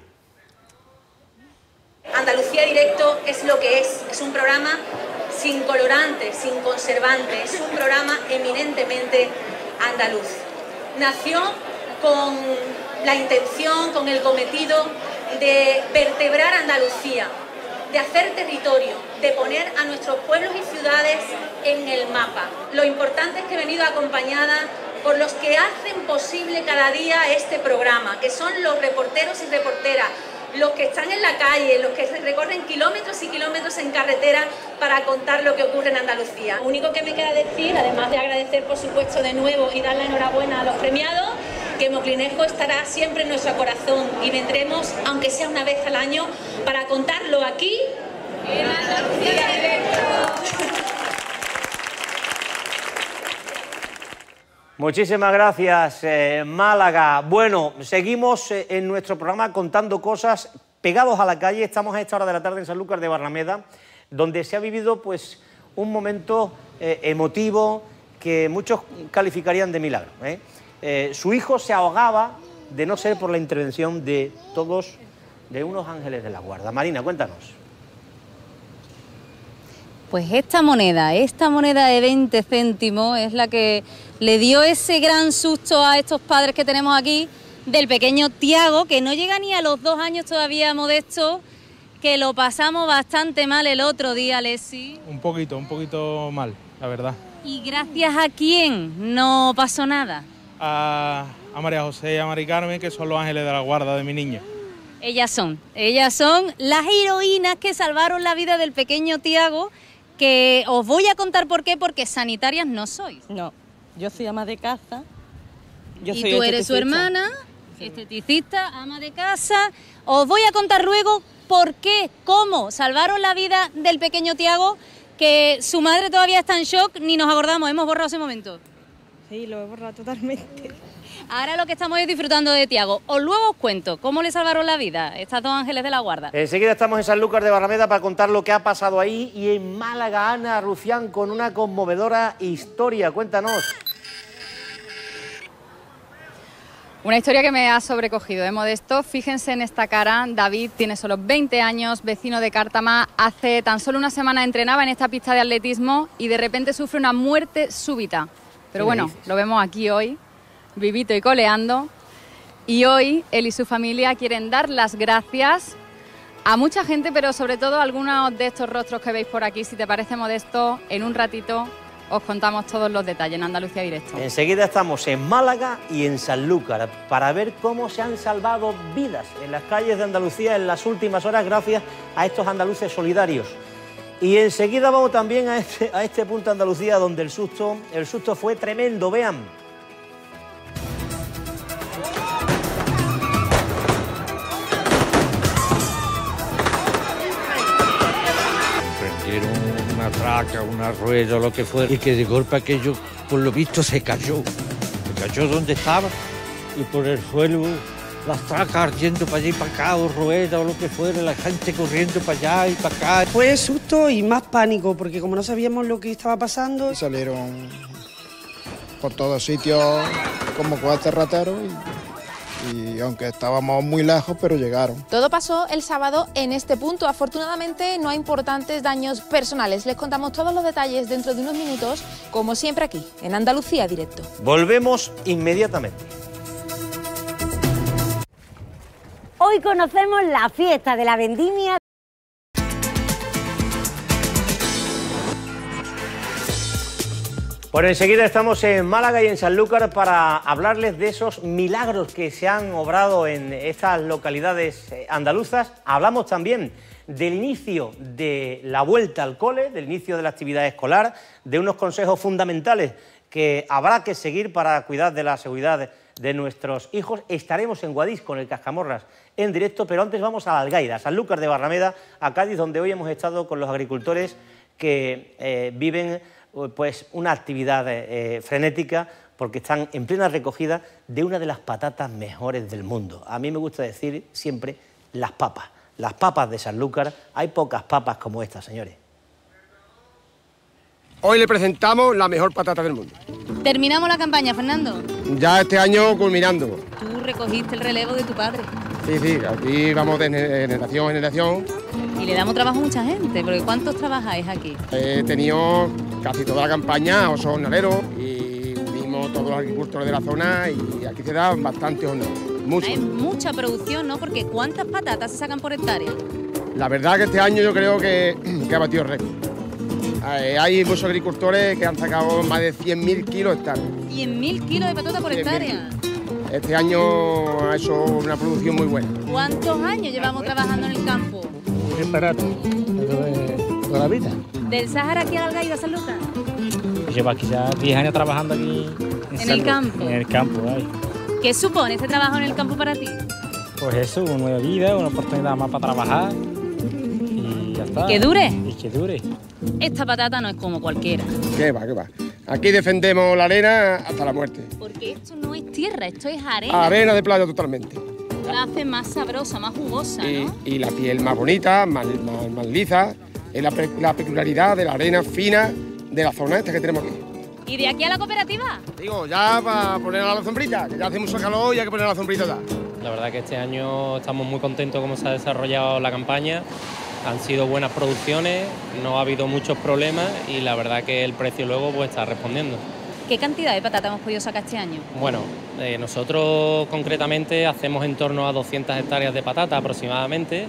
Andalucía Directo es lo que es, es un programa sin colorantes, sin conservantes, es un programa eminentemente andaluz. Nació con la intención, con el cometido de vertebrar Andalucía, de hacer territorio, de poner a nuestros pueblos y ciudades en el mapa. Lo importante es que he venido acompañada por los que hacen posible cada día este programa, que son los reporteros y reporteras, los que están en la calle, los que recorren kilómetros y kilómetros en carretera para contar lo que ocurre en Andalucía. Lo único que me queda decir, además de agradecer por supuesto de nuevo y dar la enhorabuena a los premiados, que Moclinejo estará siempre en nuestro corazón y vendremos, aunque sea una vez al año, para contarlo aquí En Andalucía Directo. Muchísimas gracias, eh, Málaga. Bueno, seguimos eh, en nuestro programa contando cosas pegados a la calle. Estamos a esta hora de la tarde en Sanlúcar de Barrameda, donde se ha vivido pues un momento eh, emotivo que muchos calificarían de milagro, ¿eh? Eh, su hijo se ahogaba de no ser por la intervención de todos, de unos ángeles de la guarda. Marina, cuéntanos. Pues esta moneda, esta moneda de veinte céntimos es la que le dio ese gran susto a estos padres que tenemos aquí del pequeño Tiago, que no llega ni a los dos años todavía, Modesto, que lo pasamos bastante mal el otro día, Alessi. Un poquito, un poquito mal, la verdad. ¿Y gracias a quién no pasó nada? A, a María José y a Mari Carmen, que son los ángeles de la guarda de mi niño. Ellas son, ellas son las heroínas que salvaron la vida del pequeño Tiago, que os voy a contar por qué, porque sanitarias no sois. No, yo soy ama de casa. Yo y soy tú eres su hermana, esteticista, ama de casa. Os voy a contar luego por qué, cómo salvaron la vida del pequeño Tiago, que su madre todavía está en shock, ni nos acordamos, hemos borrado ese momento. Sí, lo he borrado totalmente. Ahora lo que estamos es disfrutando de Tiago. Os luego os cuento cómo le salvaron la vida estas dos ángeles de la guarda. Enseguida estamos en Sanlúcar de Barrameda para contar lo que ha pasado ahí, y en Málaga, Ana Rufián con una conmovedora historia. Cuéntanos. Una historia que me ha sobrecogido, ¿eh, Modesto? Fíjense en esta cara. David tiene solo veinte años, vecino de Cártama. Hace tan solo una semana entrenaba en esta pista de atletismo y de repente sufre una muerte súbita. Pero bueno, lo vemos aquí hoy, vivito y coleando. Y hoy él y su familia quieren dar las gracias a mucha gente, pero sobre todo a algunos de estos rostros que veis por aquí. Si te parece, Modesto, en un ratito os contamos todos los detalles en Andalucía Directo. Enseguida estamos en Málaga y en Sanlúcar para ver cómo se han salvado vidas en las calles de Andalucía en las últimas horas gracias a estos andaluces solidarios. Y enseguida vamos también a este, a este punto de Andalucía donde el susto, el susto fue tremendo. Vean. Prendieron una traca, una rueda o lo que fuera, y que de golpe aquello, por lo visto, se cayó. Se cayó donde estaba y por el suelo las tracas ardiendo para allá y para acá, o ruedas o lo que fuera, la gente corriendo para allá y para acá. Fue susto y más pánico, porque como no sabíamos lo que estaba pasando... Y salieron por todos sitios como cuatro rateros y, y aunque estábamos muy lejos, pero llegaron. Todo pasó el sábado en este punto. Afortunadamente no hay importantes daños personales. Les contamos todos los detalles dentro de unos minutos, como siempre aquí, en Andalucía Directo. Volvemos inmediatamente. Hoy conocemos la fiesta de la vendimia. Bueno, enseguida estamos en Málaga y en Sanlúcar para hablarles de esos milagros que se han obrado en estas localidades andaluzas. Hablamos también del inicio de la vuelta al cole, del inicio de la actividad escolar, de unos consejos fundamentales que habrá que seguir para cuidar de la seguridad de nuestros hijos. Estaremos en Guadix con el Cascamorras en directo, pero antes vamos a la Algaida, a Sanlúcar de Barrameda, a Cádiz, donde hoy hemos estado con los agricultores que eh, viven pues una actividad eh, frenética, porque están en plena recogida de una de las patatas mejores del mundo. A mí me gusta decir siempre las papas, las papas de Sanlúcar. Hay pocas papas como estas, señores. Hoy le presentamos la mejor patata del mundo. Terminamos la campaña, Fernando. Ya este año culminando. Tú recogiste el relevo de tu padre. Sí, sí, aquí vamos de generación en generación. Y le damos trabajo a mucha gente, porque ¿cuántos trabajáis aquí? He tenido casi toda la campaña osos jornaleros y unimos todos los agricultores de la zona y aquí se dan bastantes jornales. Mucho. Hay mucha producción, ¿no? Porque ¿cuántas patatas se sacan por hectárea? La verdad que este año yo creo que, que ha batido récord. Hay muchos agricultores que han sacado más de cien mil kilos hectárea. ¿cien mil kilos de patata por hectárea? Este año ha hecho una producción muy buena. ¿Cuántos años llevamos trabajando en el campo? Es barato, de toda la vida. ¿Del Sáhara aquí a la Algaida, Sanlúcar? Llevo aquí ya diez años trabajando aquí. En, ¿En el campo? En el campo, ahí. ¿Qué supone este trabajo en el campo para ti? Pues eso, una nueva vida, una oportunidad más para trabajar y ya está. está. ¿Que dure? Y que dure. Esta patata no es como cualquiera. ¿Qué va, qué va? Aquí defendemos la arena hasta la muerte. Porque esto no es tierra, esto es arena. Arena de playa totalmente. La hace más sabrosa, más jugosa, Y, ¿no? y la piel más bonita, más, más, más lisa. Es la, pe- la peculiaridad de la arena fina de la zona esta que tenemos aquí. ¿Y de aquí a la cooperativa? Digo, ya para poner a la sombrita, que ya hace mucho calor y hay que poner a la sombrita ya. La verdad que este año estamos muy contentos cómo se ha desarrollado la campaña. Han sido buenas producciones, no ha habido muchos problemas y la verdad que el precio luego pues está respondiendo. ¿Qué cantidad de patata hemos podido sacar este año? Bueno, eh, nosotros concretamente hacemos en torno a doscientas hectáreas de patata aproximadamente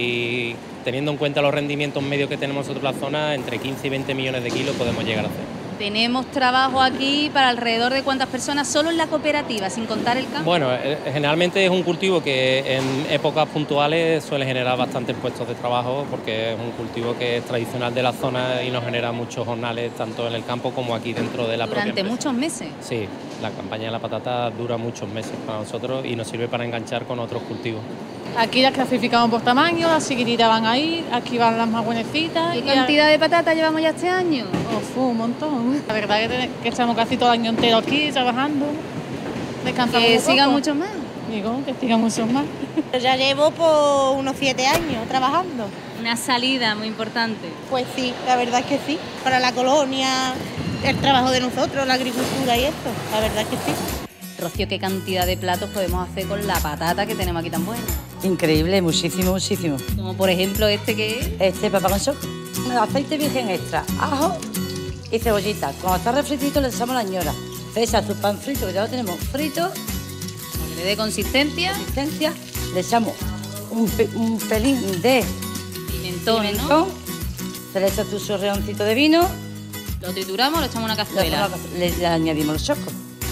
y teniendo en cuenta los rendimientos medios que tenemos nosotros en la zona, entre quince y veinte millones de kilos podemos llegar a hacer. Tenemos trabajo aquí para alrededor de cuántas personas, solo en la cooperativa, sin contar el campo. Bueno, eh, generalmente es un cultivo que en épocas puntuales suele generar bastantes puestos de trabajo porque es un cultivo que es tradicional de la zona y nos genera muchos jornales tanto en el campo como aquí dentro de la propia Durante empresa. muchos meses. Sí, la campaña de la patata dura muchos meses para nosotros y nos sirve para enganchar con otros cultivos. Aquí las clasificamos por tamaño, las chiquititas van ahí, aquí van las más buenecitas. ¿Qué y cantidad de patata llevamos ya este año? Oh, un montón. La verdad que, ten- que estamos casi todo el año entero aquí trabajando. Descansamos Que un poco. sigan muchos más. Digo, que sigan muchos más. Ya llevo por unos siete años trabajando. Una salida muy importante. Pues sí, la verdad es que sí. Para la colonia, el trabajo de nosotros, la agricultura y esto, la verdad es que sí. Rocío, ¿qué cantidad de platos podemos hacer con la patata que tenemos aquí tan buena? Increíble, muchísimo, muchísimo. Como por ejemplo este que es. Este papa con sopa, aceite virgen extra, ajo y cebollita. Cuando está refritito le echamos la ñora. Se echa su pan frito, que ya lo tenemos frito. Para que le dé consistencia. Consistencia. Le echamos un, pe- un pelín de Pimentón, pimentón. ¿no? Se le echa tu chorreoncito de vino. Lo trituramos, lo echamos en una Le, cazuela. le- le añadimos los chocos.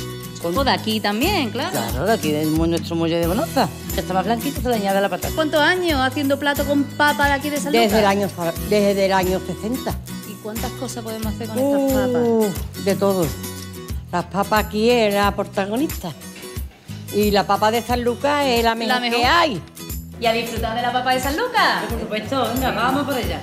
O de aquí también, claro. Claro, de aquí de nuestro muelle de Bonoza. Ya está más blanquito, se le añade la patata. ¿Cuántos años haciendo plato con papa de aquí de San Lucas? Desde el año, desde el año sesenta. ¿Y cuántas cosas podemos hacer con Uh, estas papas? De todo. Las papas aquí es la protagonista. Y la papa de San Lucas es la mejor, La mejor. que hay. ¿Y a disfrutar de la papa de San Lucas? Por supuesto, venga, vamos por ella.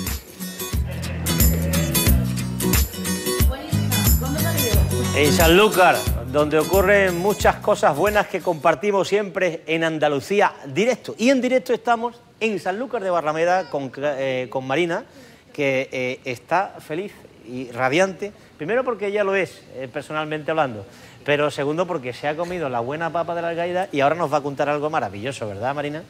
En Sanlúcar, donde ocurren muchas cosas buenas que compartimos siempre en Andalucía Directo. Y en directo estamos en Sanlúcar de Barrameda con, eh, con Marina, que eh, está feliz y radiante. Primero porque ella lo es, eh, personalmente hablando. Pero segundo porque se ha comido la buena papa de la Algaida y ahora nos va a contar algo maravilloso, ¿verdad, Marina?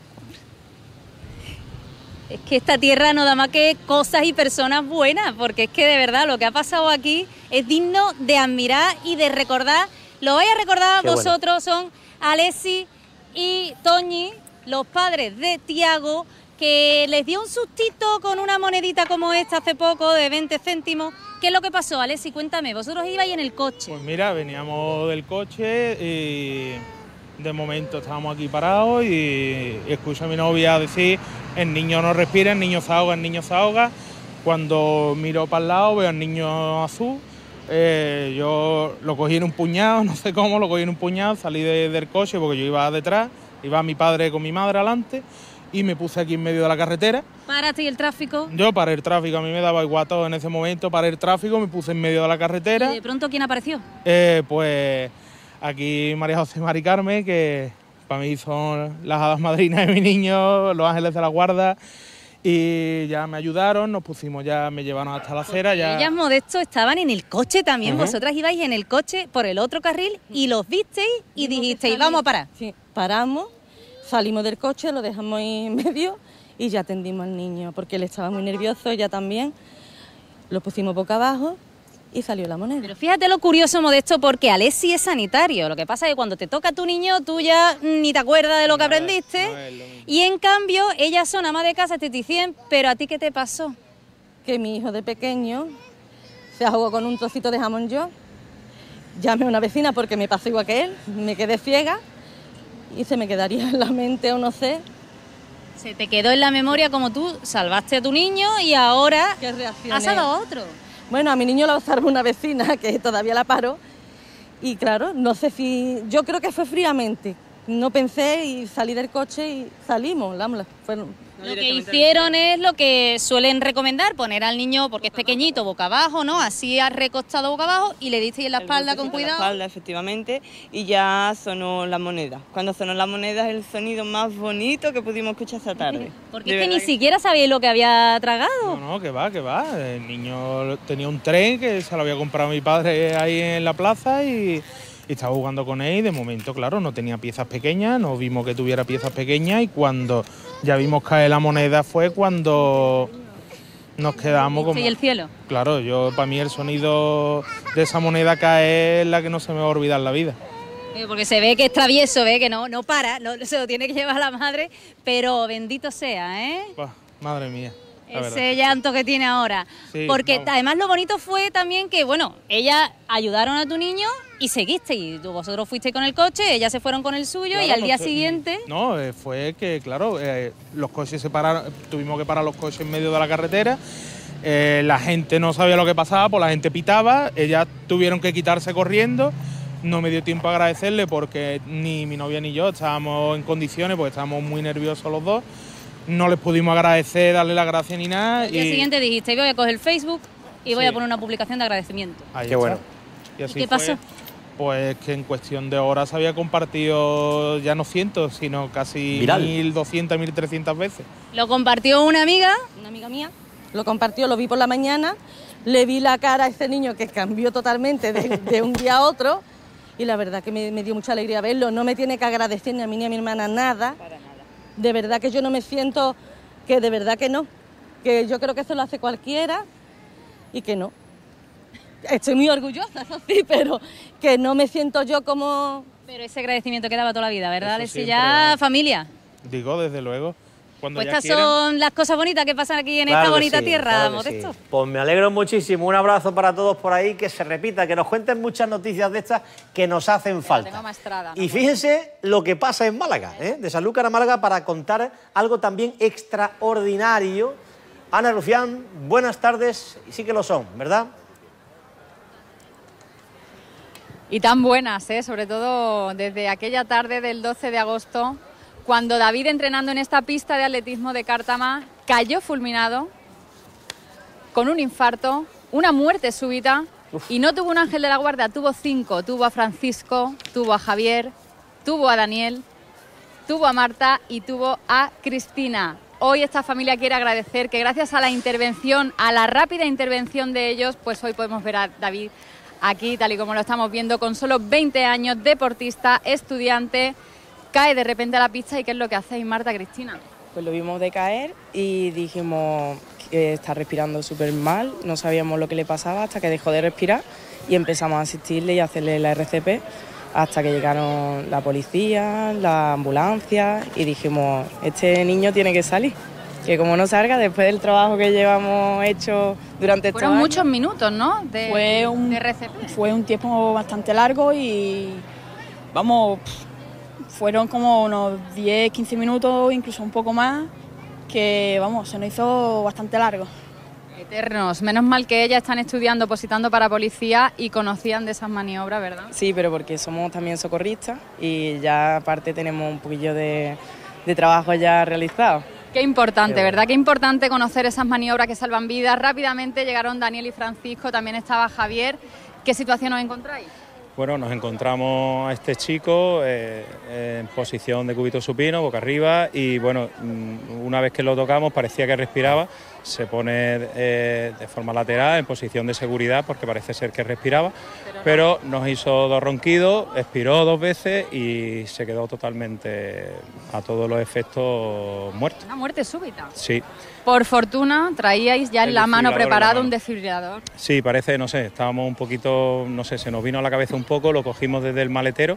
Es que esta tierra no da más que cosas y personas buenas, porque es que de verdad lo que ha pasado aquí es digno de admirar y de recordar. Lo vais a recordar Qué bueno. vosotros, son Alessi y Toñi, los padres de Tiago, que les dio un sustito con una monedita como esta hace poco de veinte céntimos. ¿Qué es lo que pasó, Alessi? Cuéntame, vosotros ibais en el coche. Pues mira, veníamos del coche y de momento estábamos aquí parados y escucho a mi novia decir: el niño no respira, el niño se ahoga, el niño se ahoga. Cuando miro para el lado veo al niño azul, eh, yo lo cogí en un puñado, no sé cómo, lo cogí en un puñado, salí de- del coche porque yo iba detrás, iba mi padre con mi madre adelante y me puse aquí en medio de la carretera. Párate y el tráfico. Yo paré el tráfico, a mí me daba igual todo en ese momento, paré el tráfico, me puse en medio de la carretera. Y de pronto, ¿quién apareció? Eh, pues aquí María José y Mari Carmen, que para mí son las hadas madrinas de mi niño, los ángeles de la guarda, y ya me ayudaron, nos pusimos ya, me llevaron hasta la acera. Ya... Ellas, Modesto, estaban en el coche también. Ujú. Vosotras ibais en el coche por el otro carril y los visteis y dijisteis, vamos a parar. Sí, paramos, salimos del coche, lo dejamos ahí en medio y ya atendimos al niño, porque él estaba muy nervioso, ella también. Lo pusimos boca abajo y salió la moneda. Pero fíjate lo curioso, Modesto, porque Alessi es sanitario. Lo que pasa es que cuando te toca a tu niño, tú ya ni te acuerdas de lo que aprendiste. Y en cambio, ellas son amas de casa, esteticien, pero ¿a ti qué te pasó? Que mi hijo de pequeño se ahogó con un trocito de jamón yo. Llamé a una vecina porque me pasó igual que él, me quedé ciega y se me quedaría en la mente o no sé. Se te quedó en la memoria como tú salvaste a tu niño y ahora ¿Qué reaccioné? has salvado a otro. Bueno, a mi niño lo salvó una vecina que todavía la paró y claro, no sé si, yo creo que fue fríamente, no pensé y salí del coche y salimos. Vamos, fueron, Lo que hicieron es lo que suelen recomendar, poner al niño, porque es pequeñito, boca abajo, ¿no? Así ha recostado boca abajo y le diste en la espalda con cuidado. En la espalda, efectivamente, y ya sonó la moneda. Cuando sonó la moneda es el sonido más bonito que pudimos escuchar esta tarde. Porque es que ni siquiera sabíais lo que había tragado. No, no, que va, que va. El niño tenía un tren que se lo había comprado mi padre ahí en la plaza y... y estaba jugando con él y de momento, claro, no tenía piezas pequeñas, no vimos que tuviera piezas pequeñas y cuando ya vimos caer la moneda fue cuando nos quedamos como... ¿Y el cielo? Claro, yo para mí el sonido de esa moneda caer es la que no se me va a olvidar en la vida. Porque se ve que es travieso, ve que no, no para, no, se lo tiene que llevar la madre, pero bendito sea, ¿eh? Bah, madre mía. Ese llanto que tiene ahora. Sí, porque vamos. Además lo bonito fue también que, bueno, ellas ayudaron a tu niño y seguiste. Y tú, vosotros fuisteis con el coche, ellas se fueron con el suyo Claro, y al no día sé, siguiente... No, eh, fue que, claro, eh, los coches se pararon, tuvimos que parar los coches en medio de la carretera. Eh, la gente no sabía lo que pasaba, pues la gente pitaba, ellas tuvieron que quitarse corriendo. No me dio tiempo a agradecerle porque ni mi novia ni yo estábamos en condiciones, porque estábamos muy nerviosos los dos. No les pudimos agradecer, darle las gracias ni nada. Al día y... siguiente dijiste, voy a coger el Facebook y voy Sí. a poner una publicación de agradecimiento. Ahí Qué está. bueno. Y, así ¿Y qué fue, pasó? Pues que en cuestión de horas se había compartido ya no cientos, sino casi Viral. mil doscientas, mil trescientas veces. Lo compartió una amiga. Una amiga mía lo compartió, lo vi por la mañana, le vi la cara a ese niño que cambió totalmente de, de un día a otro y la verdad que me, me dio mucha alegría verlo. No me tiene que agradecer ni a mí ni a mi hermana nada. De verdad que yo no me siento... que de verdad que no, que yo creo que eso lo hace cualquiera y que no. Estoy muy orgullosa, eso sí, pero que no me siento yo como... Pero ese agradecimiento quedaba toda la vida, ¿verdad, Eso Alexi? siempre, Ya vamos. familia. Digo, desde luego. Cuando Pues ya estas quieran. son las cosas bonitas que pasan aquí en Claro esta que bonita sí, tierra, claro que Modesto. sí. Pues me alegro muchísimo. Un abrazo para todos por ahí, que se repita, que nos cuenten muchas noticias de estas que nos hacen falta. Tengo maestrada. Y fíjense lo que pasa en Málaga, ¿eh? De Sanlúcar a Málaga, para contar algo también extraordinario. Ana Rufián, buenas tardes, y sí que lo son, ¿verdad? Y tan buenas, ¿eh? Sobre todo desde aquella tarde del doce de agosto, cuando David, entrenando en esta pista de atletismo de Cártama, cayó fulminado con un infarto, una muerte súbita. Uf. Y no tuvo un ángel de la guarda, tuvo cinco. Tuvo a Francisco, tuvo a Javier, tuvo a Daniel, tuvo a Marta y tuvo a Cristina. Hoy esta familia quiere agradecer que gracias a la intervención, a la rápida intervención de ellos, pues hoy podemos ver a David aquí, tal y como lo estamos viendo, con solo veinte años, deportista, estudiante, cae de repente a la pista. ¿Y qué es lo que hacéis, Marta, Cristina? Pues lo vimos de caer y dijimos que está respirando súper mal, no sabíamos lo que le pasaba hasta que dejó de respirar y empezamos a asistirle y a hacerle la erre ce pe hasta que llegaron la policía, la ambulancia y dijimos, este niño tiene que salir, que como no salga, después del trabajo que llevamos hecho durante estos Fueron años... muchos minutos, ¿no?, de, fue un, de erre ce pe. Fue un tiempo bastante largo y, vamos, fueron como unos diez, quince minutos, incluso un poco más, que, vamos, se nos hizo bastante largo. Eternos. Menos mal que ellas están estudiando, opositando para policía y conocían de esas maniobras, ¿verdad? Sí, pero porque somos también socorristas y ya aparte tenemos un poquillo de, de trabajo ya realizado. Qué importante, Qué bueno. ¿verdad? Qué importante conocer esas maniobras que salvan vidas. Rápidamente llegaron Daniel y Francisco, también estaba Javier. ¿Qué situación os encontráis? Bueno, nos encontramos a este chico eh, en posición de cúbito supino, boca arriba, y bueno, una vez que lo tocamos parecía que respiraba, se pone eh, de forma lateral en posición de seguridad porque parece ser que respiraba, pero nos hizo dos ronquidos, expiró dos veces y se quedó totalmente a todos los efectos muerto. Una muerte súbita. Sí. Por fortuna traíais ya en El la mano desfibrilador en la preparado mano. un desfibrilador. Sí, parece, no sé, estábamos un poquito, no sé, se nos vino a la cabeza un poco, lo cogimos desde el maletero,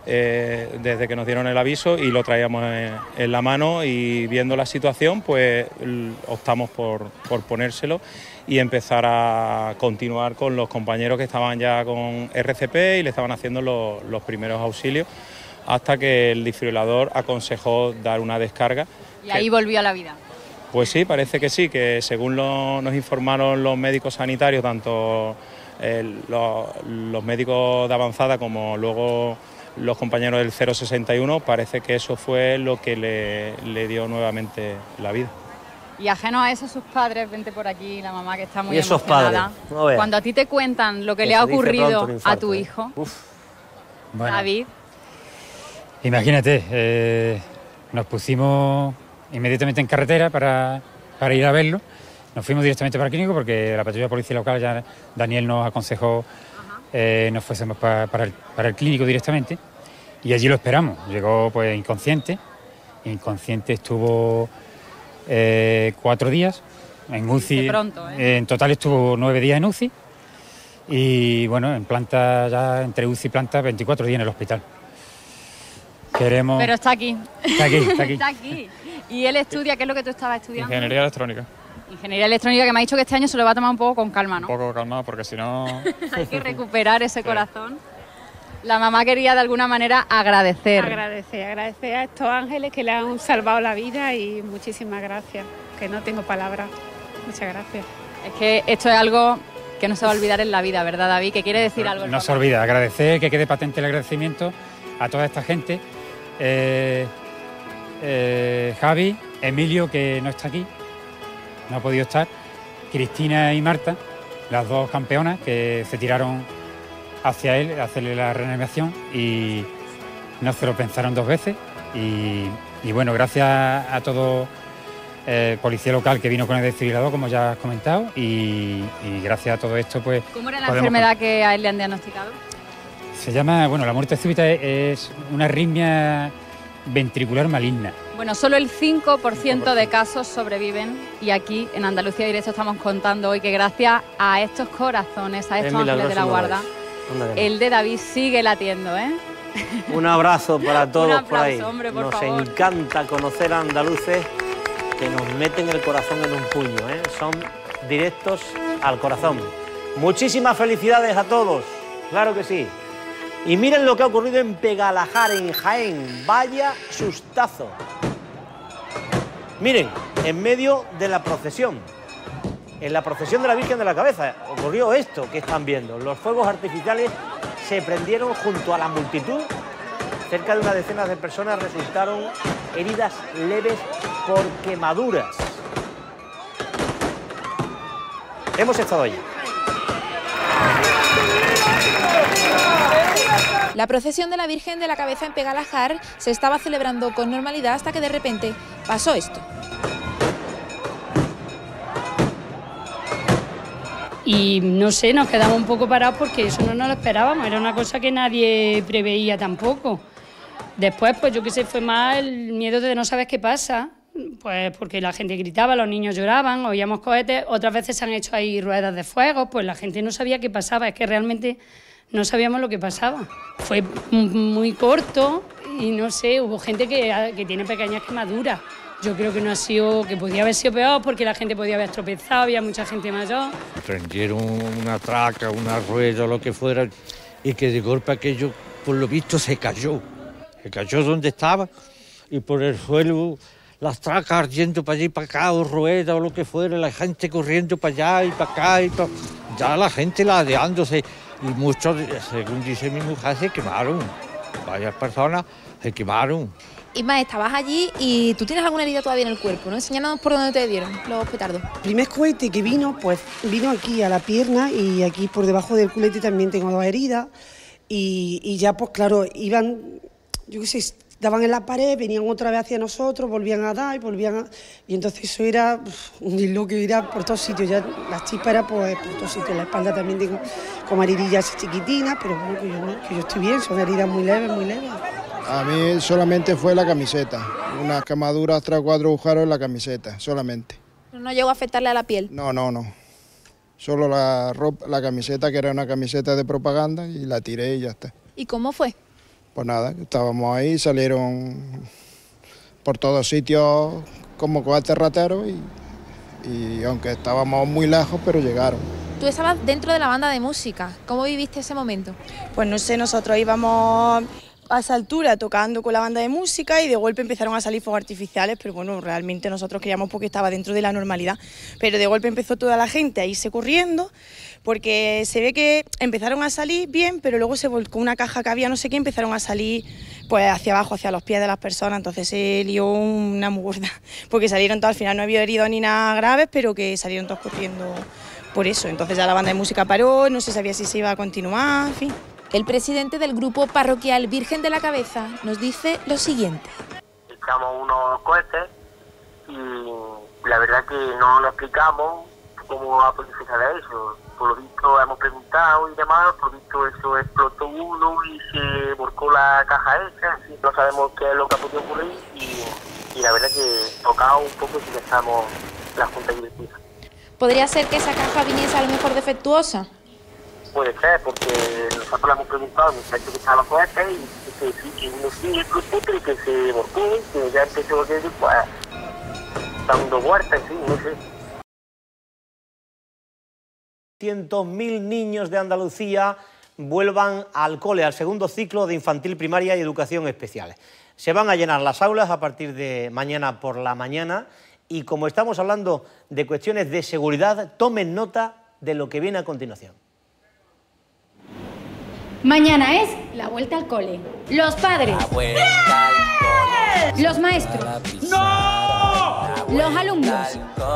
eh, desde que nos dieron el aviso y lo traíamos en, en la mano y viendo la situación, pues l- optamos por, por ponérselo y empezar a continuar con los compañeros que estaban ya con erre ce pe y le estaban haciendo los, los primeros auxilios hasta que el desfibrilador aconsejó dar una descarga. Y ahí volvió a la vida. Pues sí, parece que sí, que según lo, nos informaron los médicos sanitarios, tanto eh, los, los médicos de avanzada como luego los compañeros del cero sesenta y uno, parece que eso fue lo que le, le dio nuevamente la vida. Y ajeno a eso, sus padres, vente por aquí, la mamá que está muy y esos emocionada. Padres, no veas. Cuando a ti te cuentan lo que, que le ha ocurrido infarto, a tu hijo, ¿eh? Uf. Bueno, David. Imagínate, eh, nos pusimos inmediatamente en carretera para, para ir a verlo. Nos fuimos directamente para el clínico porque la patrulla de policía local, ya Daniel nos aconsejó eh, nos fuésemos para, para, el, para el clínico directamente. Y allí lo esperamos. Llegó pues inconsciente. Inconsciente estuvo eh, cuatro días en U C I. De pronto, ¿eh? Eh, en total estuvo nueve días en U C I. Y bueno, en planta ya, entre U C I y planta, veinticuatro días en el hospital. Queremos... Pero está aquí. Está aquí, está aquí. Está aquí. ¿Y él estudia? ¿Qué es lo que tú estabas estudiando? Ingeniería electrónica. Ingeniería electrónica, que me ha dicho que este año se lo va a tomar un poco con calma, ¿no? Un poco calma, porque si no... Hay que recuperar ese corazón. La mamá quería de alguna manera agradecer. Agradecer, agradecer a estos ángeles que le han salvado la vida y muchísimas gracias, que no tengo palabras. Muchas gracias. Es que esto es algo que no se va a olvidar en la vida, ¿verdad, David? Que quiere decir algo. No se olvida, agradecer, que quede patente el agradecimiento a toda esta gente. Eh, eh, Javi, Emilio, que no está aquí, no ha podido estar, Cristina y Marta, las dos campeonas que se tiraron hacia él, a hacerle la reanimación y no se lo pensaron dos veces. Y, y bueno, gracias a todo eh, policía local que vino con el desfibrilador, como ya has comentado, y, y gracias a todo esto, pues... ¿Cómo era la enfermedad que a él le han diagnosticado? Se llama, bueno, la muerte súbita es una arritmia ventricular maligna. Bueno, solo el cinco por ciento de casos sobreviven y aquí en Andalucía Directo estamos contando hoy que gracias a estos corazones, a estos ángeles de la guarda, el de David sigue latiendo, ¿eh? Un abrazo para todos. Un aplauso, por ahí. hombre, por nos favor. encanta conocer a andaluces que nos meten el corazón en un puño, ¿eh? Son directos al corazón. Muchísimas felicidades a todos, claro que sí. Y miren lo que ha ocurrido en Pegalajar, en Jaén. Vaya sustazo. Miren, en medio de la procesión, en la procesión de la Virgen de la Cabeza, ocurrió esto que están viendo. Los fuegos artificiales se prendieron junto a la multitud. Cerca de una decena de personas resultaron heridas leves por quemaduras. Hemos estado allí. La procesión de la Virgen de la Cabeza en Pegalajar se estaba celebrando con normalidad hasta que de repente pasó esto. Y no sé, nos quedamos un poco parados porque eso no nos lo esperábamos, era una cosa que nadie preveía tampoco. Después, pues yo qué sé, fue más el miedo de no saber qué pasa, pues porque la gente gritaba, los niños lloraban, oíamos cohetes, otras veces se han hecho ahí ruedas de fuego, pues la gente no sabía qué pasaba, es que realmente no sabíamos lo que pasaba. Fue muy corto y no sé, hubo gente que, que tiene pequeñas quemaduras. Yo creo que no ha sido, que podía haber sido peor porque la gente podía haber tropezado, había mucha gente mayor. Prendieron una traca, una rueda, lo que fuera, y que de golpe aquello, por lo visto, se cayó. Se cayó donde estaba y por el suelo las tracas ardiendo para allá y para acá, o ruedas o lo que fuera, la gente corriendo para allá y para acá, y para... ya la gente ladeándose. Y muchos, según dice mi mujer, se quemaron. Varias personas se quemaron. Isma, estabas allí y tú tienes alguna herida todavía en el cuerpo, ¿no? Enséñanos por dónde te dieron los petardos. El primer cohete que vino, pues vino aquí a la pierna y aquí por debajo del culete también tengo dos heridas. Y, y ya, pues claro, iban, yo qué sé, daban en la pared, venían otra vez hacia nosotros, volvían a dar y volvían a... Y entonces eso era uf, un hilo que era por todos sitios, ya las chispas eran pues, por todos sitios, la espalda también tengo como heridillas chiquitinas, pero bueno, que yo, no, que yo estoy bien, son heridas muy leves, muy leves. A mí solamente fue la camiseta, unas quemaduras, tres o cuatro agujeros en la camiseta, solamente. ¿No llegó a afectarle a la piel? No, no, no. Solo la ropa, la camiseta, que era una camiseta de propaganda, y la tiré y ya está. ¿Y cómo fue? Pues nada, estábamos ahí, salieron por todos sitios como cohetes rateros y, y aunque estábamos muy lejos, pero llegaron. Tú estabas dentro de la banda de música, ¿cómo viviste ese momento? Pues no sé, nosotros íbamos a esa altura tocando con la banda de música y de golpe empezaron a salir fuegos artificiales, pero bueno, realmente nosotros creíamos porque estaba dentro de la normalidad, pero de golpe empezó toda la gente a irse corriendo porque se ve que empezaron a salir bien, pero luego se volcó una caja que había no sé qué, empezaron a salir pues hacia abajo, hacia los pies de las personas, entonces se lió una muy gorda, porque salieron todos, al final no había heridos ni nada graves, pero que salieron todos corriendo por eso, entonces ya la banda de música paró, no se sabía si se iba a continuar, en fin. El presidente del grupo parroquial Virgen de la Cabeza nos dice lo siguiente. Echamos unos cohetes y la verdad que no lo explicamos cómo ha podido suceder eso. Por lo visto hemos preguntado y demás, por lo visto eso explotó uno y se volcó la caja esa, así no sabemos qué es lo que ha podido ocurrir y, y la verdad que tocado un poco si estamos la junta directiva. ¿Podría ser que esa caja viniese a lo mejor defectuosa? Puede ser, porque nosotros le hemos preguntado, nos ha dicho que estaba los cohetes y que sí, que uno sí explotó y que se volcó, que ya empezó a decir, pues, dando vueltas, sí, no sé. trescientos mil niños de Andalucía vuelvan al cole, al segundo ciclo de infantil primaria y educación especial. Se van a llenar las aulas a partir de mañana por la mañana y como estamos hablando de cuestiones de seguridad, tomen nota de lo que viene a continuación. Mañana es la vuelta al cole. Los padres. La vuelta al cole. Los maestros. ¡No! Los alumnos.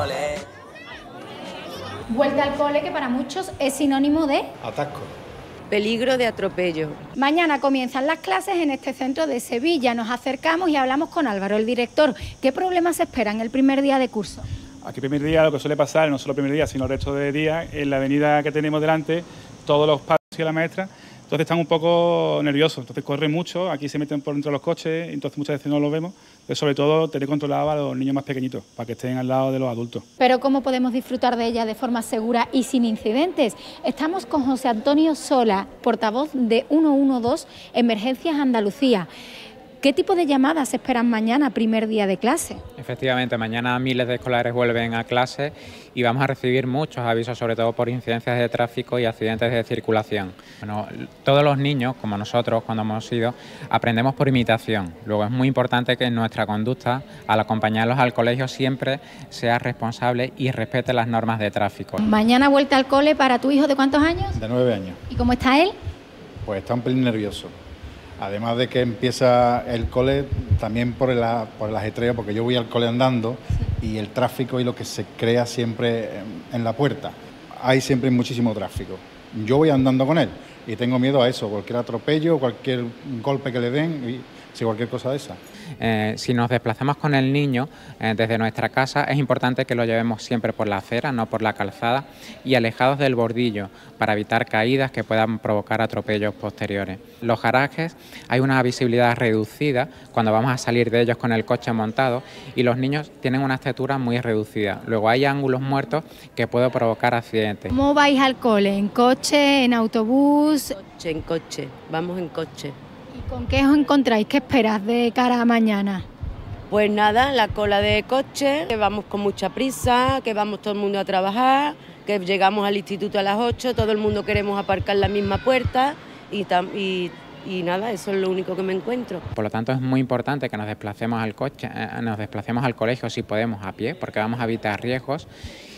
Vuelta al cole que para muchos es sinónimo de atasco. Peligro de atropello. Mañana comienzan las clases en este centro de Sevilla. Nos acercamos y hablamos con Álvaro, el director. ¿Qué problemas se esperan el primer día de curso? Aquí el primer día lo que suele pasar, no solo el primer día, sino el resto de días, en la avenida que tenemos delante, todos los padres y la maestra, entonces están un poco nerviosos, entonces corren mucho, aquí se meten por dentro de los coches, entonces muchas veces no los vemos, pero sobre todo tener controlado a los niños más pequeñitos, para que estén al lado de los adultos. Pero ¿cómo podemos disfrutar de ella de forma segura y sin incidentes? Estamos con José Antonio Sola, portavoz de ciento doce, Emergencias Andalucía. ¿Qué tipo de llamadas esperan mañana, primer día de clase? Efectivamente, mañana miles de escolares vuelven a clase y vamos a recibir muchos avisos, sobre todo por incidencias de tráfico y accidentes de circulación. Bueno, todos los niños, como nosotros cuando hemos ido, aprendemos por imitación. Luego es muy importante que nuestra conducta, al acompañarlos al colegio, siempre sea responsable y respete las normas de tráfico. Mañana vuelta al cole para tu hijo, ¿de cuántos años? De nueve años. ¿Y cómo está él? Pues está un pelín nervioso. Además de que empieza el cole también por el, por el ajetreo, porque yo voy al cole andando y el tráfico y lo que se crea siempre en, en la puerta. Hay siempre muchísimo tráfico. Yo voy andando con él y tengo miedo a eso, cualquier atropello, cualquier golpe que le den, y si cualquier cosa de esa. Eh, si nos desplazamos con el niño eh, desde nuestra casa, es importante que lo llevemos siempre por la acera, no por la calzada, y alejados del bordillo, para evitar caídas que puedan provocar atropellos posteriores. Los garajes hay una visibilidad reducida cuando vamos a salir de ellos con el coche montado y los niños tienen una estatura muy reducida. Luego hay ángulos muertos que pueden provocar accidentes. ¿Cómo vais al cole? ¿En coche, en autobús? Coche, en coche, vamos en coche. ¿Y con qué os encontráis? ¿Qué esperas de cara a mañana? Pues nada, la cola de coche, que vamos con mucha prisa, que vamos todo el mundo a trabajar, que llegamos al instituto a las ocho, todo el mundo queremos aparcar la misma puerta y, tam, y, y nada, eso es lo único que me encuentro. Por lo tanto es muy importante que nos desplacemos al coche, eh, nos desplacemos al colegio si podemos a pie, porque vamos a evitar riesgos.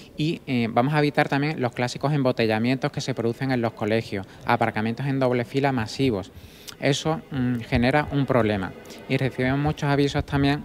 Y eh, vamos a evitar también los clásicos embotellamientos que se producen en los colegios, aparcamientos en doble fila masivos. Eso mmm, genera un problema. Y recibimos muchos avisos también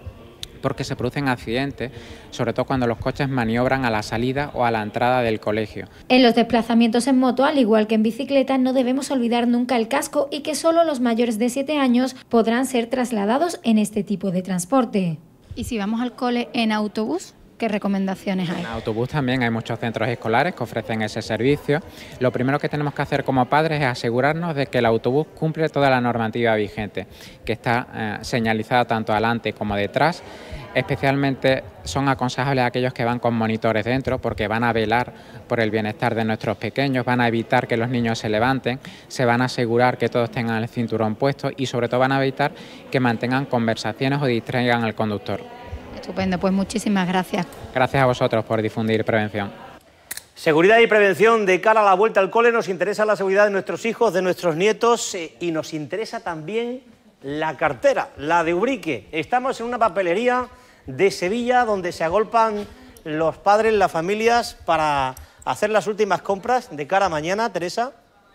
porque se producen accidentes, sobre todo cuando los coches maniobran a la salida o a la entrada del colegio. En los desplazamientos en moto, al igual que en bicicleta, no debemos olvidar nunca el casco y que solo los mayores de siete años podrán ser trasladados en este tipo de transporte. ¿Y si vamos al cole en autobús? ¿Qué recomendaciones hay? En autobús también hay muchos centros escolares que ofrecen ese servicio. Lo primero que tenemos que hacer como padres es asegurarnos de que el autobús cumple toda la normativa vigente, que está eh, señalizada tanto adelante como detrás. Especialmente son aconsejables aquellos que van con monitores dentro, porque van a velar por el bienestar de nuestros pequeños, van a evitar que los niños se levanten, se van a asegurar que todos tengan el cinturón puesto y sobre todo van a evitar que mantengan conversaciones o distraigan al conductor. Estupendo, pues muchísimas gracias. Gracias a vosotros por difundir prevención. Seguridad y prevención de cara a la vuelta al cole. Nos interesa la seguridad de nuestros hijos, de nuestros nietos eh, y nos interesa también la cartera, la de Ubrique. Estamos en una papelería de Sevilla donde se agolpan los padres, las familias para hacer las últimas compras de cara a mañana, Teresa.